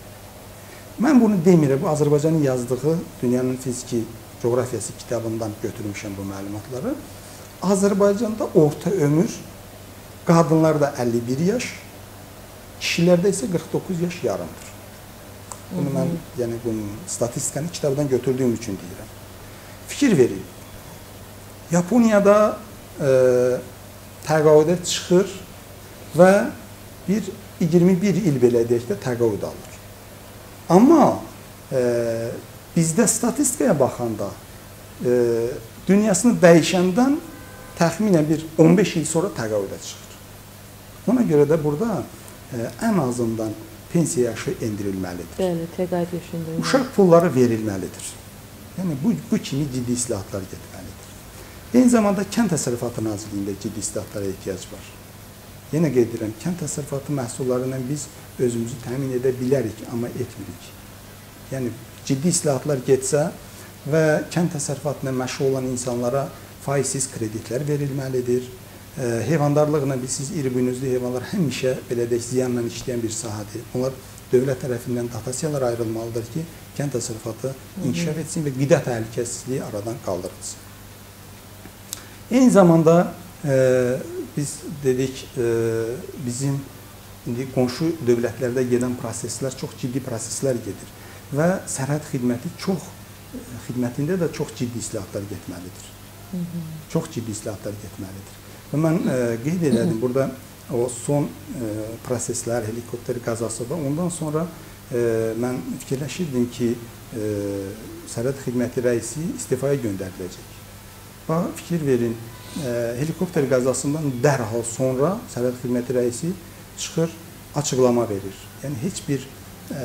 Mən bunu demirəm, bu Azərbaycanın yazdığı Dünyanın Fiziki Coğrafiyası kitabından götürmüşəm bu məlumatları. Azərbaycanda orta ömür qadınlarda əlli bir yaş, kişilərdə isə qırx doqquz yaş yarımdır. Bunu mən yəni, bunu statistikanı kitabdan götürdüyüm üçün deyirəm. Fikir verin. Yaponiyada e, təqaüdə çıxır və bir iyirmi bir il belə deyək də təqaüd alır. Amma e, bizdə statistikaya baxanda e, dünyasını dəyişəndən təxminən bir on beş il sonra təqaüdə çıxır. Ona görə də burada e, ən azından pensiya yaşı endirilməlidir. Bəli, təqaüd yaşında. Uşaq pulları verilməlidir. Yəni, bu, bu kimi ciddi islahatlar getməlidir. Eyni zamanda Kənd Təsərrüfatı Nazirliyində ciddi islahatlara ehtiyac var. Yenə qeyd edirəm, kənd təsərrüfatı məhsullarından biz özümüzü təmin edə bilərik, amma etmirik. Yəni, ciddi islahatlar getsə və kənd təsərrüfatına məşğul olan insanlara faizsiz kreditlər verilməlidir. E, heyvandarlıqla biz, siz iri buynuzlu heyvanlar həmişə belə deyək, ziyanla işləyən bir sahadır. Onlar dövlət tərəfindən dotasiyalar ayrılmalıdır ki, kənd təsərrüfatı inkişaf etsin və qida təhlükəsizliyi aradan qaldırılsın. Eyni zamanda e, biz dedik, e, bizim indi qonşu dövlətlərdə gedən proseslər çox ciddi proseslər gedir və sərhəd xidməti çox xidmətində də çox ciddi islahatlar getməlidir. Hı -hı. Çox ciddi islahatlar getməlidir. Və mən e, qeyd elədim burada o son e, proseslər, helikopter qəzası və ondan sonra e, mən fikirləşirdim ki, e, sərhəd xidməti rəisi istifaya göndəriləcək. Və fikir verin, e, helikopter qəzasından dərhal sonra sərhəd xidməti rəisi çıxır, açıqlama verir. Yəni, heç bir e,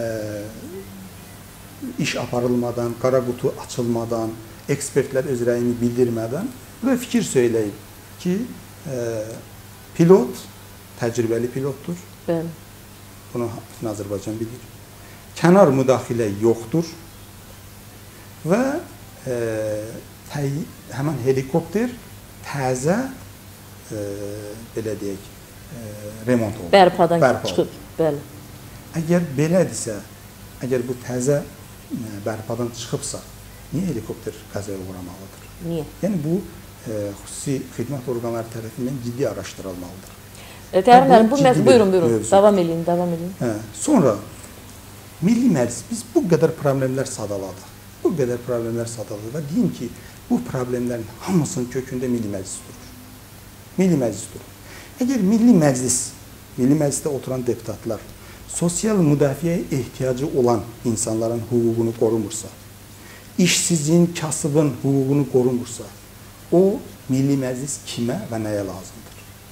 iş aparılmadan, qara qutu açılmadan, ekspertlər öz rəyini bildirmədən və fikir söyləyib ki, e, pilot təcrübəli pilotdur. Bəli. Bunu Azərbaycan bilir. Kənar müdaxilə yoxdur və e, təy, həmən helikopter təzə e, belə deyək, e, remont olunur. Bərpadan Bərpa çıxıb. Bəli. Əgər belədirsə, əgər bu təzə e, bərpadan çıxıbsa, niyə helikopter qəzaya uğramalıdır? Niyə? Yəni bu e, xüsusi xidmət orqanları tərəfindən ciddi araşdırılmalıdır. Təyyar müəllim, bu mövzu, buyurun, buyurun, mövzu. davam edin, davam edin. Hə. Sonra, Milli Məclis, biz bu qədər problemlər sadaladıq. Bu qədər problemlər sadaladıq və deyim ki, bu problemlərin hamısının kökündə Milli Məclis durur. Milli Məclis durur. Əgər Milli Məclis, Milli Məclisdə oturan deputatlar sosial müdafiəyə ehtiyacı olan insanların hüququnu qorumursa, işsizin, kasıbın hüququnu qorumursa, o Milli Məclis kimə və nəyə lazımdır?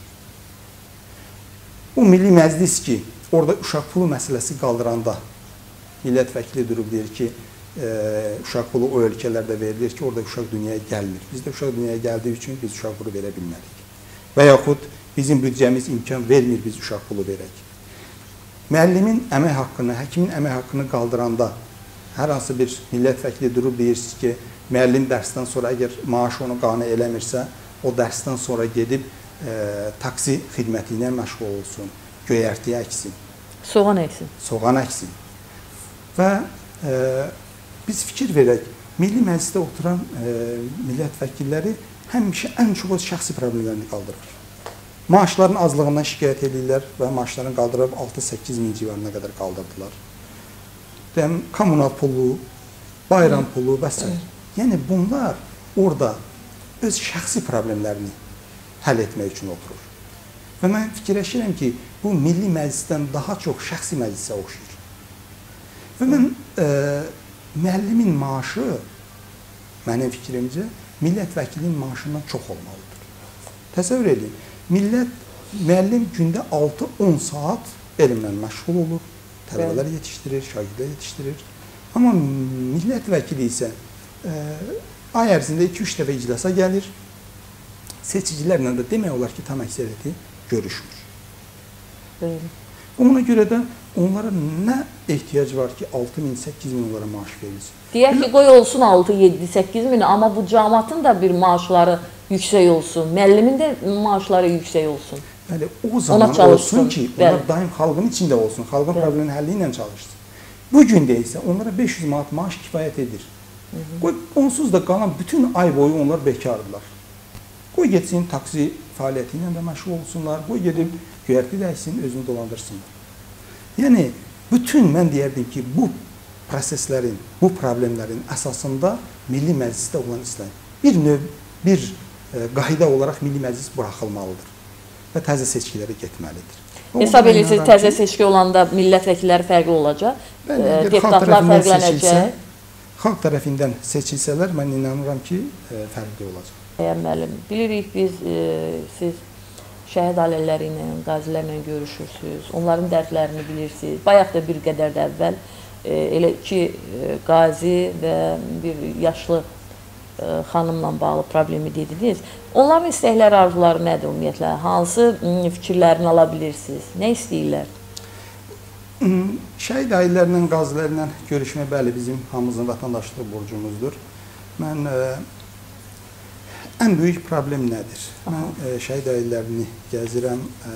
Bu Milli Məclis ki, orada uşaq pulu məsələsi qaldıranda millət vəkili durub deyir ki, e, uşaq pulu o ölkələrdə verilir ki, orada uşaq dünyaya gəlmir. Bizdə uşaq dünyaya gəldiyi üçün biz uşaq pulu verə bilmərik. Və yaxud bizim büdcəmiz imkan vermir biz uşaq pulu verək. Müəllimin əmək haqqını, həkimin əmək haqqını qaldıranda hər hansı bir millət vəkili durub deyirsiniz ki, müəllim dərsdən sonra əgər maaşı onu qane eləmirsə, o dərsdən sonra gedib e, taksi xidməti ilə məşğul olsun, göyərtiyə əksin. Soğan əksin. Soğan əksin. Və e, biz fikir verək, Milli Məclisdə oturan e, millət vəkilləri həmişə ən çox şəxsi problemlərini qaldırır. Maaşların azlığından şikayət edirlər və maaşlarını qaldırıb altı səkkiz min civarına qədər qaldırdılar. Deyəm, kommunal pulu, bayram pulu və s. Yəni bunlar orada öz şəxsi problemlərini həll etmək üçün oturur. Və mən fikirləşirəm ki, bu Milli Məclisdən daha çox şəxsi məclisə oxşayır. Və mən e, müəllimin maaşı, mənim fikrimcə, millət vəkilinin maaşından çox olmalıdır. Təsəvvür edin, millət, müəllim gündə altı on saat elmlə məşğul olur, tələbələr yetişdirir, şagirdlər yetişdirir. Amma millət vəkili isə e, ay ərzində iki üç dəfə iclasa gəlir, seçicilərlə də demək olar ki, tam əksəriyyəti görüşmür. Bəli. Ona görə də onlara nə ehtiyac var ki, altı min, səkkiz min onlara maaş verilsin? Deyək ki, qoy olsun altı, yeddi, səkkiz min, amma bu cəmaatın da bir maaşları yüksək olsun, müəllimin də maaşları yüksək olsun. Bəli, o zaman olsun ki, onlar daim xalqın içində olsun, xalqın probleminin həlli ilə çalışsın. Bugün də isə onlara beş yüz manat maaş kifayət edir. Qoy, onsuz da qalan bütün ay boyu onlar bekardırlar. Qoy getsin taksi fəaliyyəti ilə də məşğul olsunlar, qoy gedib göyərti dəysin, özünü dolandırsınlar. Yəni, bütün mən deyərdim ki, bu proseslərin, bu problemlərin əsasında Milli Məclisdə olan İslam bir növ, bir e, qayda olaraq Milli Məclis buraxılmalıdır və təzə seçkilərə getməlidir. Hesab edirsiniz, təzə seçki olanda millət vəkilləri fərqli olacaq, bəli, deputatlar fərqlənəcək. Xalq tərəfindən seçilsələr, mən inanıram ki, e, fərqli olacaq. Əgər müəllim, bilirik biz, e, siz şəhid ailələri ilə, qazilərlə görüşürsünüz, onların dərdlərini bilirsiniz. Bayaq da bir qədər də əvvəl e, elə iki e, qazi və bir yaşlı e, xanımla bağlı problemi dediniz. Onların istəkləri, arzuları nədir ümumiyyətlə? Hansı fikirlərini ala bilirsiniz? Nə istəyirlər? Şəhid ailələrlə, qazilərlə görüşmək, bəli, bizim hamımızın vətəndaşlıq borcumuzdur. Mən e, ən böyük problem nədir? Mən e, şəhid ailələrini gəzirəm. E,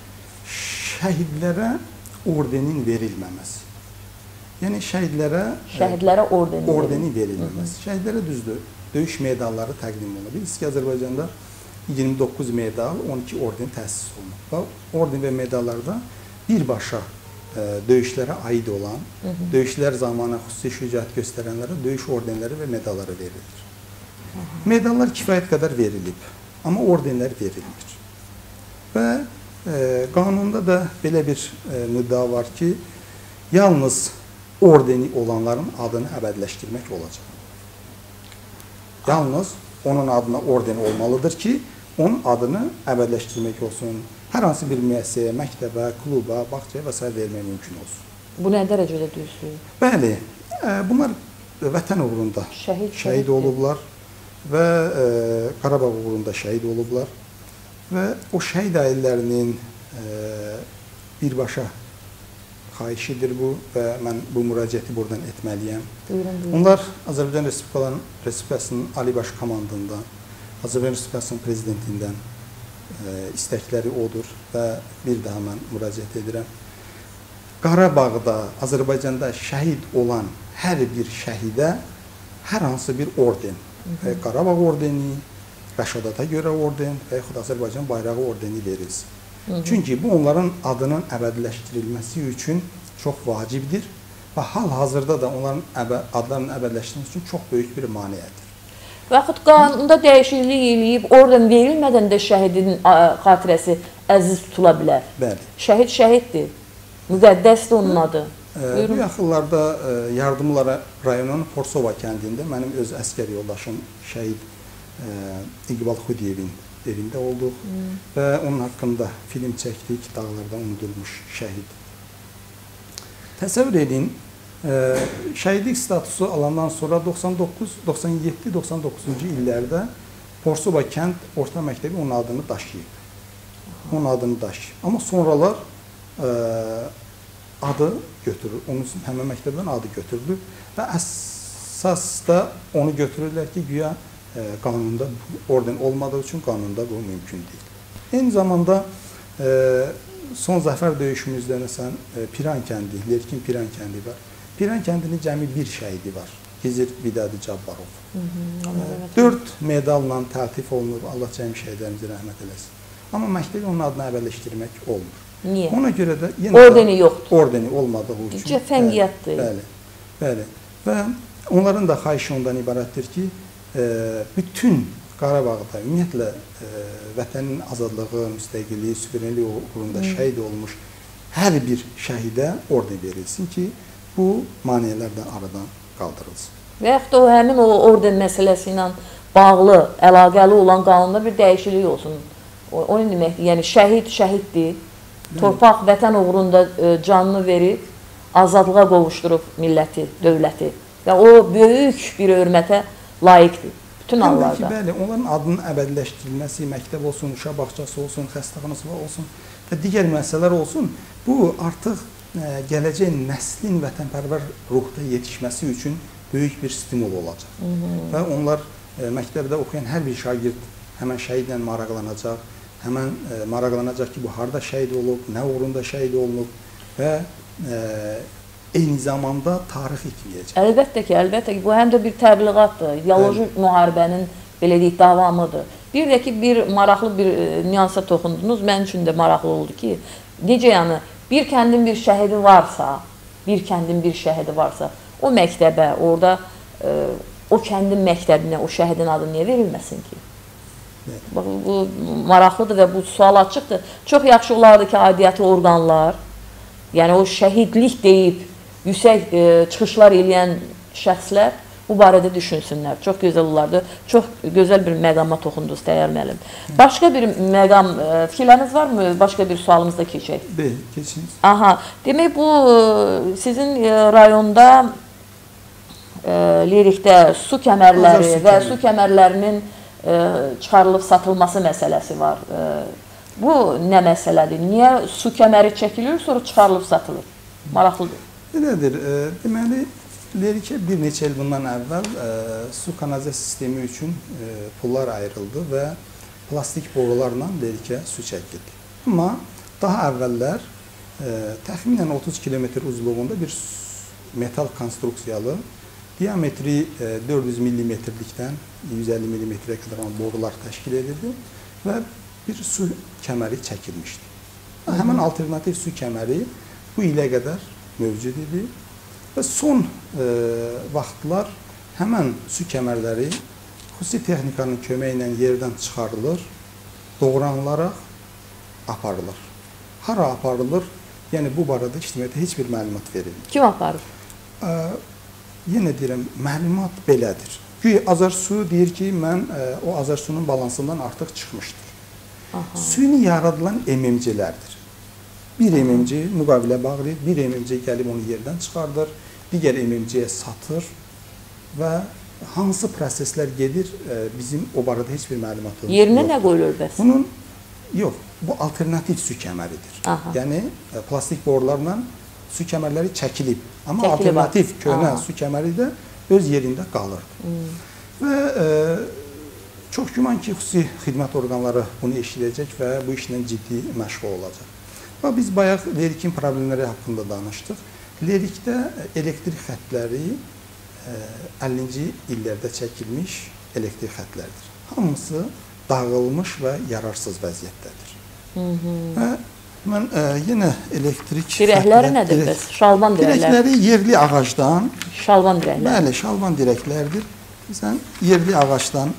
şəhidlərə ordenin verilməməsi. Yəni şəhidlərə Şəhidlərə ordeni, ordeni verilməməsi. Şəhidlərə düzdür, döyüş medalları təqdim olunur. Bilirsiniz ki, Azərbaycanda iyirmi doqquz medal, on iki orden təsis olunur. Və orden və medallarda birbaşa e, döyüşlərə aid olan, hı -hı. döyüşlər zamanı xüsusi şücaət göstərənlərə döyüş ordenləri və medalları verilir. Medallar kifayət qədər verilib, amma ordenlər verilmir. Və e, qanunda da belə bir e, müddəa var ki, yalnız ordeni olanların adını əbədiləşdirmək olacaq. Yalnız onun adına orden olmalıdır ki, onun adını əbədiləşdirmək olsun. Hər hansı bir müəssisəyə, məktəbə, kluba, bağçaya və s. vermək mümkün olsun. Bu nə dərəcədə düzdür? Bəli, e, bunlar vətən uğrunda şəhid, şəhid olublar və e, Qarabağ uğrunda şəhid olublar və o şəhid ailələrinin e, birbaşa xahişidir bu və mən bu müraciəti buradan etməliyəm. Buyurun, buyurun. Onlar Azərbaycan Respublikasının Ali Baş Komandından, Azərbaycan Respublikasının prezidentindən e, istəkləri odur və bir daha mən müraciət edirəm. Qarabağda, Azərbaycanda şəhid olan hər bir şəhidə hər hansı bir orden, və Qarabağ ordeni, Rəşadata görə orden və yaxud Azərbaycan bayrağı ordeni verilsin. Hı -hı. Çünki bu onların adının əbədiləşdirilməsi üçün çox vacibdir və hal-hazırda da onların əbə, adlarının əbədiləşdirilməsi üçün çox böyük bir maneədir. Və yaxud qanunda dəyişiklik eləyib, orden verilmədən də şəhidin xatirəsi əziz tutula bilər. Bəli. Şəhid şəhiddir, müqəddəsdir onun adı. Bu yaxınlarda Yardımlar rayonunun Porsova kəndində mənim öz əskər yoldaşım şəhid İqbal Xudiyevin evində olduq hmm. və onun haqqında film çəkdik, Dağlarda Unudulmuş Şəhid. Təsəvvür edin, şəhidlik statusu alandan sonra doxsan doqquz, doxsan yeddi, doxsan doqquzuncu illərdə Porsova kənd orta məktəbi onun adını daşıyıb. Onun adını daşıyıb. Amma sonralar adı götürür, onun həmən məktəbdən adı götürülür və əsas da onu götürürlər ki, güya e, qanunda orden olmadığı üçün qanunda bu mümkün deyil. Eyni zamanda e, son zəfər döyüşümüzdə məsələn e, Piran kəndi, Lerkin Piran kəndi var. Piran kəndinin cəmi bir şəhidi var, Gizir Vidadi Cabbarov. Hı -hı, e, dörd medalla təltif olunub, Allah cəmi şəhidlərimizi rəhmət eləsin. Amma məktəbi onun adına əbədiləşdirmək olmur. Niyə? Ona görə də yenə ordeni yoxdur. Ordeni olmadığı üçün. Cəfəngiyatdır. Bəli, bəli. Və onların da xahişi ondan ibarətdir ki, bütün Qarabağda ümumiyyətlə vətənin azadlığı, müstəqilliyi, suverenliyi uğrunda şəhid olmuş hər bir şəhidə orden verilsin ki, bu maneələrdən aradan qaldırılsın. Və yaxud da o həmin o orden məsələsi ilə bağlı, əlaqəli olan qanunda bir dəyişiklik olsun. O, o nə deməkdir? Yəni şəhid şəhiddir, torpaq vətən uğrunda e, canını verib, azadlığa qovuşdurub milləti, dövləti və o böyük bir hörmətə layiqdir. Bütün hallarda. Ki, bəli, onların adının əbədiləşdirilməsi, məktəb olsun, uşaq bağçası olsun, xəstəxanası olsun və digər müəssisələr olsun, bu artıq ə, gələcək nəslin vətənpərvər ruhda yetişməsi üçün böyük bir stimul olacaq. Hı -hı. Və onlar ə, məktəbdə oxuyan hər bir şagird həmən şəhidlə maraqlanacaq, həmən ə, maraqlanacaq ki, bu harda şəhid olub, nə uğrunda şəhid olunub və ə, eyni zamanda tarix etməyəcək. Əlbəttə ki, əlbəttə ki, bu həm də bir təbliğatdır, ideoloji evet. müharibənin belə deyək davamıdır. Bir də ki, bir maraqlı bir e, nüansa toxundunuz, mənim üçün də maraqlı oldu ki, necə yəni, bir kəndin bir şəhidi varsa, bir kəndin bir şəhidi varsa, o məktəbə, orada e, o kəndin məktəbinə, o şəhidin adı niyə verilməsin ki? Evet. Bax, bu maraqlıdır və bu sual açıqdır. Çox yaxşı olardı ki, aidiyyatlı orqanlar, yəni o şəhidlik deyib, yüksək e, çıxışlar eləyən şəxslər bu barədə düşünsünlər. Çox gözəl olardı. Çox gözəl bir məqama toxundunuz, dəyərli müəllim. Başqa bir məqam, e, fikirləriniz varmı? Başqa bir sualımızda keçək. Deyil, keçiniz. Aha, demək bu e, sizin e, rayonda e, lirikdə su kəmərləri su və kəmər. su kəmərlərinin e, çıxarılıb satılması məsələsi var. E, bu nə məsələdir? Niyə su kəməri çəkilir, sonra çıxarılıb satılır? Maraqlıdır. Belədir. E, deməli, Lerikə bir neçə il bundan əvvəl e, su kanalizasiya sistemi üçün e, pullar ayrıldı və plastik borularla Lerikə su çəkildi. Amma daha əvvəllər e, təxminən otuz kilometr uzunluğunda bir metal konstruksiyalı, diametri e, dörd yüz millimetrlikdən yüz əlli millimetrə qədər olan borular təşkil edildi və bir su kəməri çəkilmişdi. Həmin alternativ su kəməri bu ilə qədər mövcud idi və son e, vaxtlar həmən su kəmərləri xüsusi texnikanın köməyi ilə yerdən çıxarılır, doğranılaraq aparılır. Hara aparılır? Yəni bu barədə ictimaiyyətə heç bir məlumat verilmir. Kim aparır? E, yenə deyirəm, məlumat belədir. Güya Azərsu deyir ki, mən e, o Azərsunun balansından artıq çıxmışdır. Aha. Süni yaradılan M M C-lərdir. Bir M M C müqavilə bağlayır, bir M M C gəlib onu yerdən çıxardır, digər M M C-yə satır və hansı proseslər gedir, bizim o barədə heç bir məlumatımız yoxdur. Yerinə nə qoyulur bəs? Bunun, yox, bu alternativ su kəməridir. Aha. Yəni, plastik borularla su kəmərləri çəkilib, amma çəkilib alternativ köhnə su kəməri də öz yerində qalırdı. Hmm. Və e, çox güman ki, xüsusi xidmət orqanları bunu eşidəcək və bu işlə ciddi məşğul olacaq. Və biz bayaq Lerikin problemləri haqqında danışdıq. Lerikdə elektrik xətləri əllinci illərdə çəkilmiş elektrik xətlərdir. Hamısı dağılmış və yararsız vəziyyətdədir. Hı -hı. Və mən ə, yenə elektrik dirəkləri nədir bəs? Şalban dirəkləri. Dirəkləri yerli ağacdan. Şalban dirəkləri. Bəli, şalban dirəklərdir. Sən yerli ağacdan.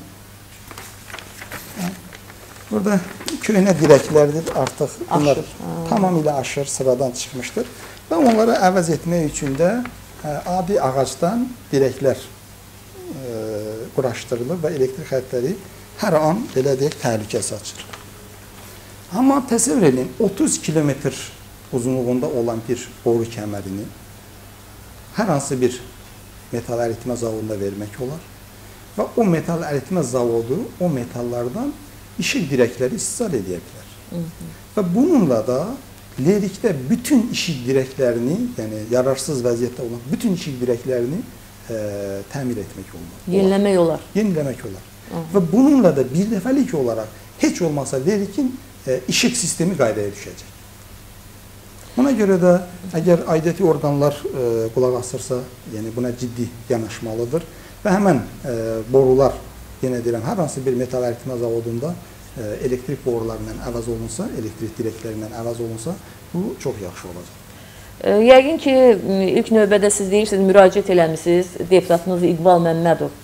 Burada köhnə dirəklərdir artıq. Bunlar aşır. Tamamilə aşır, sıradan çıxmışdır. Və onları əvəz etmək üçün də ə, adi ağacdan dirəklər ə, quraşdırılır və elektrik xətləri hər an, belə deyək, təhlükə saçır. Amma təsəvvür edin, otuz kilometr uzunluğunda olan bir boru kəmərini hər hansı bir metal əritmə zavodunda vermək olar və o metal əritmə zavodu o metallardan işıq dirəkləri istisal edə bilər. Hı -hı. Və bununla da Lerikdə bütün işıq dirəklərini, yəni yararsız vəziyyətdə olan bütün işıq dirəklərini e, təmir etmək olmalı. Yeniləmək olar. Yeniləmək olar. Hı -hı. Və bununla da bir dəfəlik olaraq heç olmasa Lerikin e, işıq sistemi qaydaya düşəcək. Ona görə də əgər aidiyyəti orqanlar e, qulaq asırsa, yəni buna ciddi yanaşmalıdır və həmən e, borular, yenə deyirəm, hər hansı bir metal əritmə zavodunda e, elektrik borularından əvəz olunsa, elektrik dirəklərindən əvəz olunsa, bu çox yaxşı olacaq. E, yəqin ki, ilk növbədə siz deyirsiniz, müraciət eləmişsiniz, deputatınız İqbal Məmmədov.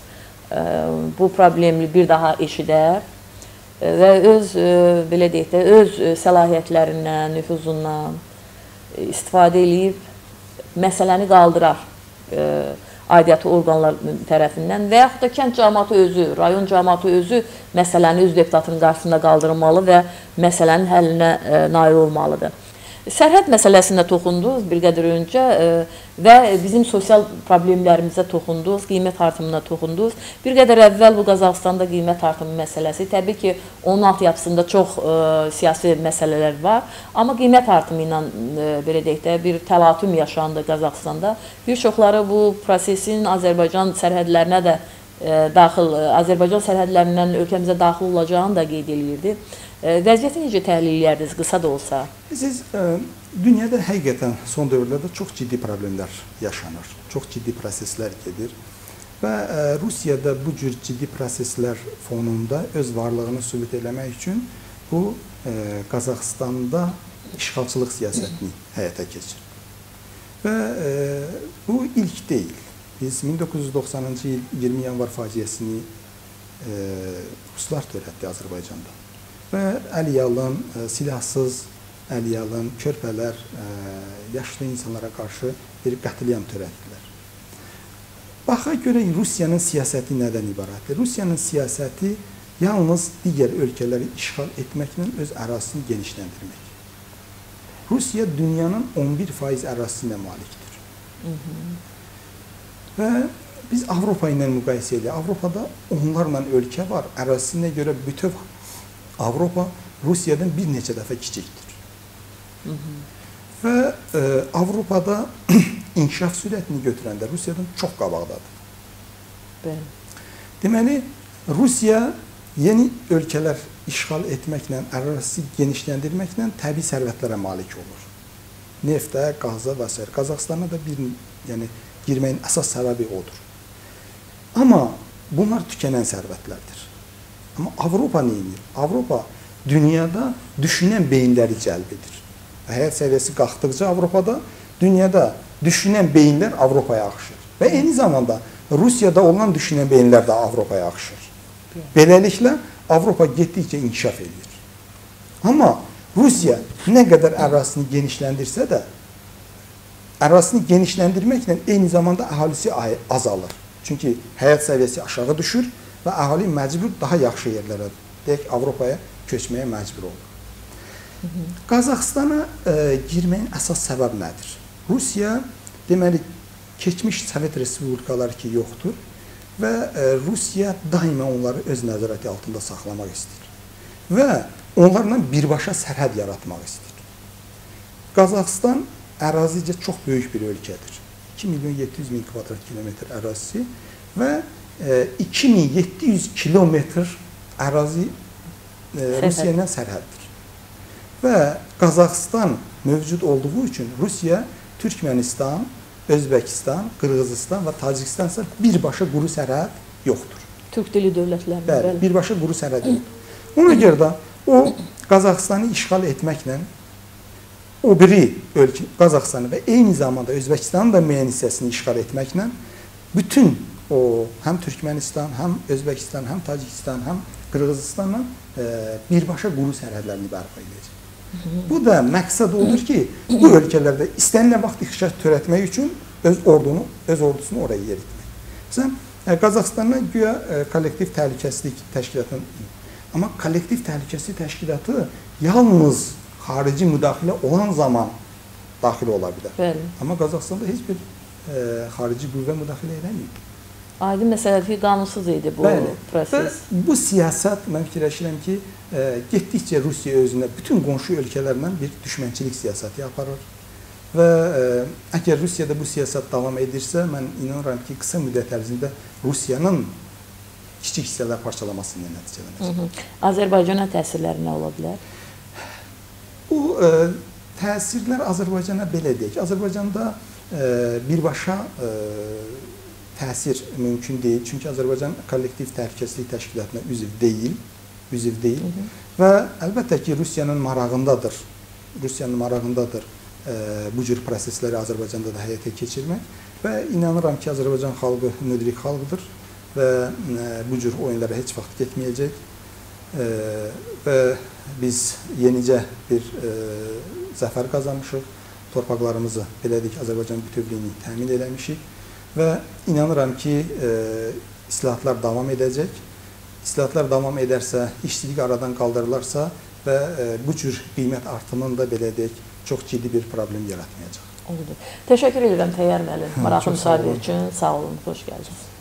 bu problemi bir daha eşidər və öz, belə deyək də, öz səlahiyyətlərindən, nüfuzundan istifadə edib məsələni qaldırar aidiyyatı orqanlar tərəfindən və yaxud da kənd cəmaatı özü, rayon cəmaatı özü məsələni öz deputatının qarşısında qaldırmalı və məsələnin həllinə nail olmalıdır. Sərhəd məsələsinə toxunduq bir qədər öncə və bizim sosial problemlərimizə toxunduq, qiymət artımına toxunduq. Bir qədər əvvəl bu Qazaxıstanda qiymət artımı məsələsi, təbii ki, onun alt yapısında çox siyasi məsələlər var, amma qiymət artımı ilə, belə deyək də, bir təlatüm yaşandı Qazaxıstanda. Bir çoxları bu prosesin Azərbaycan sərhədlərinə də daxil, Azərbaycan sərhədlərindən ölkəmizə daxil olacağını da qeyd edirdi. Vəziyyəti necə təhlil edərdiniz, qısa da olsa? Siz, dünyada həqiqətən son dövrlərdə çox ciddi problemlər yaşanır, çox ciddi proseslər gedir və Rusiyada bu cür ciddi proseslər fonunda öz varlığını sübut eləmək üçün bu Qazaxıstanda işğalçılıq siyasətini həyata keçirir. Və bu ilk deyil. Biz min doqquz yüz doxsanıncı il iyirmi yanvar faciəsini Ruslar törətdi Azərbaycanda. Və əliyalın, silahsız əliyalın, körpələr, yaşlı insanlara qarşı bir qətliam törətdilər. Baxa görə Rusiyanın siyasəti nədən ibarətdir? Rusiyanın siyasəti yalnız digər ölkələri işğal etməklə öz ərazisini genişləndirmək. Rusiya dünyanın on bir faiz ərazisinə malikdir. Hı -hı. Və biz Avropa ilə müqayisə edirik. Avropada onlarla ölkə var, ərazisinə görə bütöv Avropa Rusiyadan bir neçə dəfə kiçikdir. Hı -hı. Və e, Avropada inkişaf sürətini götürəndə Rusiyadan çox qabaqdadır. Bəli. Deməli, Rusiya yeni ölkələr işğal etməklə, ərazisi genişləndirməklə təbii sərvətlərə malik olur. Neftə, qaza və s. Qazaxıstana da bir, yəni, girməyin əsas səbəbi odur. Amma bunlar tükənən sərvətlərdir. Amma Avropa neyinir? Avropa dünyada düşünən beyinləri cəlb edir. Həyat səviyyəsi qalxdıqca Avropada, dünyada düşünən beyinlər Avropaya axışır. Və eyni zamanda Rusiyada olan düşünən beyinlər də Avropaya axışır. Beləliklə, Avropa getdikcə inkişaf edir. Amma Rusiya nə qədər ərazisini genişləndirsə də, ərazisini genişləndirməklə eyni zamanda əhalisi azalır. Çünki həyat səviyyəsi aşağı düşür və əhali məcbur daha yaxşı yerlərə, deyək, Avropaya köçməyə məcbur olur. Hı -hı. Qazaxıstana e, girməyin əsas səbəb nədir? Rusiya, deməli, keçmiş Sovet Respublikaları ki, yoxdur və e, Rusiya daima onları öz nəzarəti altında saxlamaq istəyir və onlarla birbaşa sərhəd yaratmaq istəyir. Qazaxıstan ərazicə çox böyük bir ölkədir. iki milyon yeddi yüz min kvadrat kilometr ərazisi və iki min yeddi yüz kilometr ərazi Rusiya ilə sərhəddir. Və Qazaxıstan mövcud olduğu üçün Rusiya, Türkmənistan, Özbəkistan, Qırğızistan və Tacikistan isə birbaşa quru sərhəd yoxdur. Türk dili dövlətlərində. Bəli, birbaşa quru sərhəd yoxdur. Ona görə də o Qazaxıstanı işğal etməklə o biri ölkə Qazaxıstanı və eyni zamanda Özbəkistanın da müəyyən hissəsini işğal etməklə bütün o həm Türkmənistan, həm Özbəkistan, həm Tacikistan, həm Qırğızistanla e, birbaşa quru sərhədlərini bərpa edəcək. Bu da məqsəd odur ki, bu ölkələrdə istənilən vaxt inkişaf törətmək üçün öz ordunu, öz ordusunu oraya yeritmək. Məsələn, e, Qazaxıstanla güya e, kollektiv təhlükəsizlik təşkilatının, amma kollektiv təhlükəsizlik təşkilatı yalnız xarici müdaxilə olan zaman daxil ola bilər. Bəli. Amma Qazaxıstanda heç bir e, xarici qüvvə müdaxilə edəməyib. Aydın məsələdir ki, qanunsuz idi bu Bəli. proses. Və bu siyasət, mən fikirləşirəm ki, e, getdikcə Rusiya özünə bütün qonşu ölkələrlə bir düşmənçilik siyasəti aparır. Və e, əgər Rusiyada bu siyasət davam edirsə, mən inanıram ki, qısa müddət ərzində Rusiyanın kiçik hissələr parçalamasından nəticələnəcək. Azərbaycana təsirləri nə ola bilər? Bu e, təsirlər Azərbaycana belə deyək. Azərbaycanda e, birbaşa e, təsir mümkün deyil. Çünki Azərbaycan kollektiv təhlükəsizlik təşkilatına üzv deyil. Üzv deyil. Hı -hı. Və əlbəttə ki, Rusiyanın marağındadır. Rusiyanın marağındadır e, bu cür prosesləri Azərbaycanda da həyata keçirmək. Və inanıram ki, Azərbaycan xalqı müdrik xalqdır və bu cür oyunlara heç vaxt getməyəcək və biz yenicə bir zəfər qazanmışıq, torpaqlarımızı, belə deyək, Azərbaycan bütövlüyünü təmin eləmişik və inanıram ki, islahatlar davam edəcək. İslahatlar davam edərsə, işsizlik aradan qaldırılarsa və bu cür qiymət artımının da, belə deyək, çox ciddi bir problem yaratmayacaq. Oldu. Təşəkkür edirəm Təyyar müəllim, maraqlı müsahibə üçün. Sağ olun, xoş gəldiniz.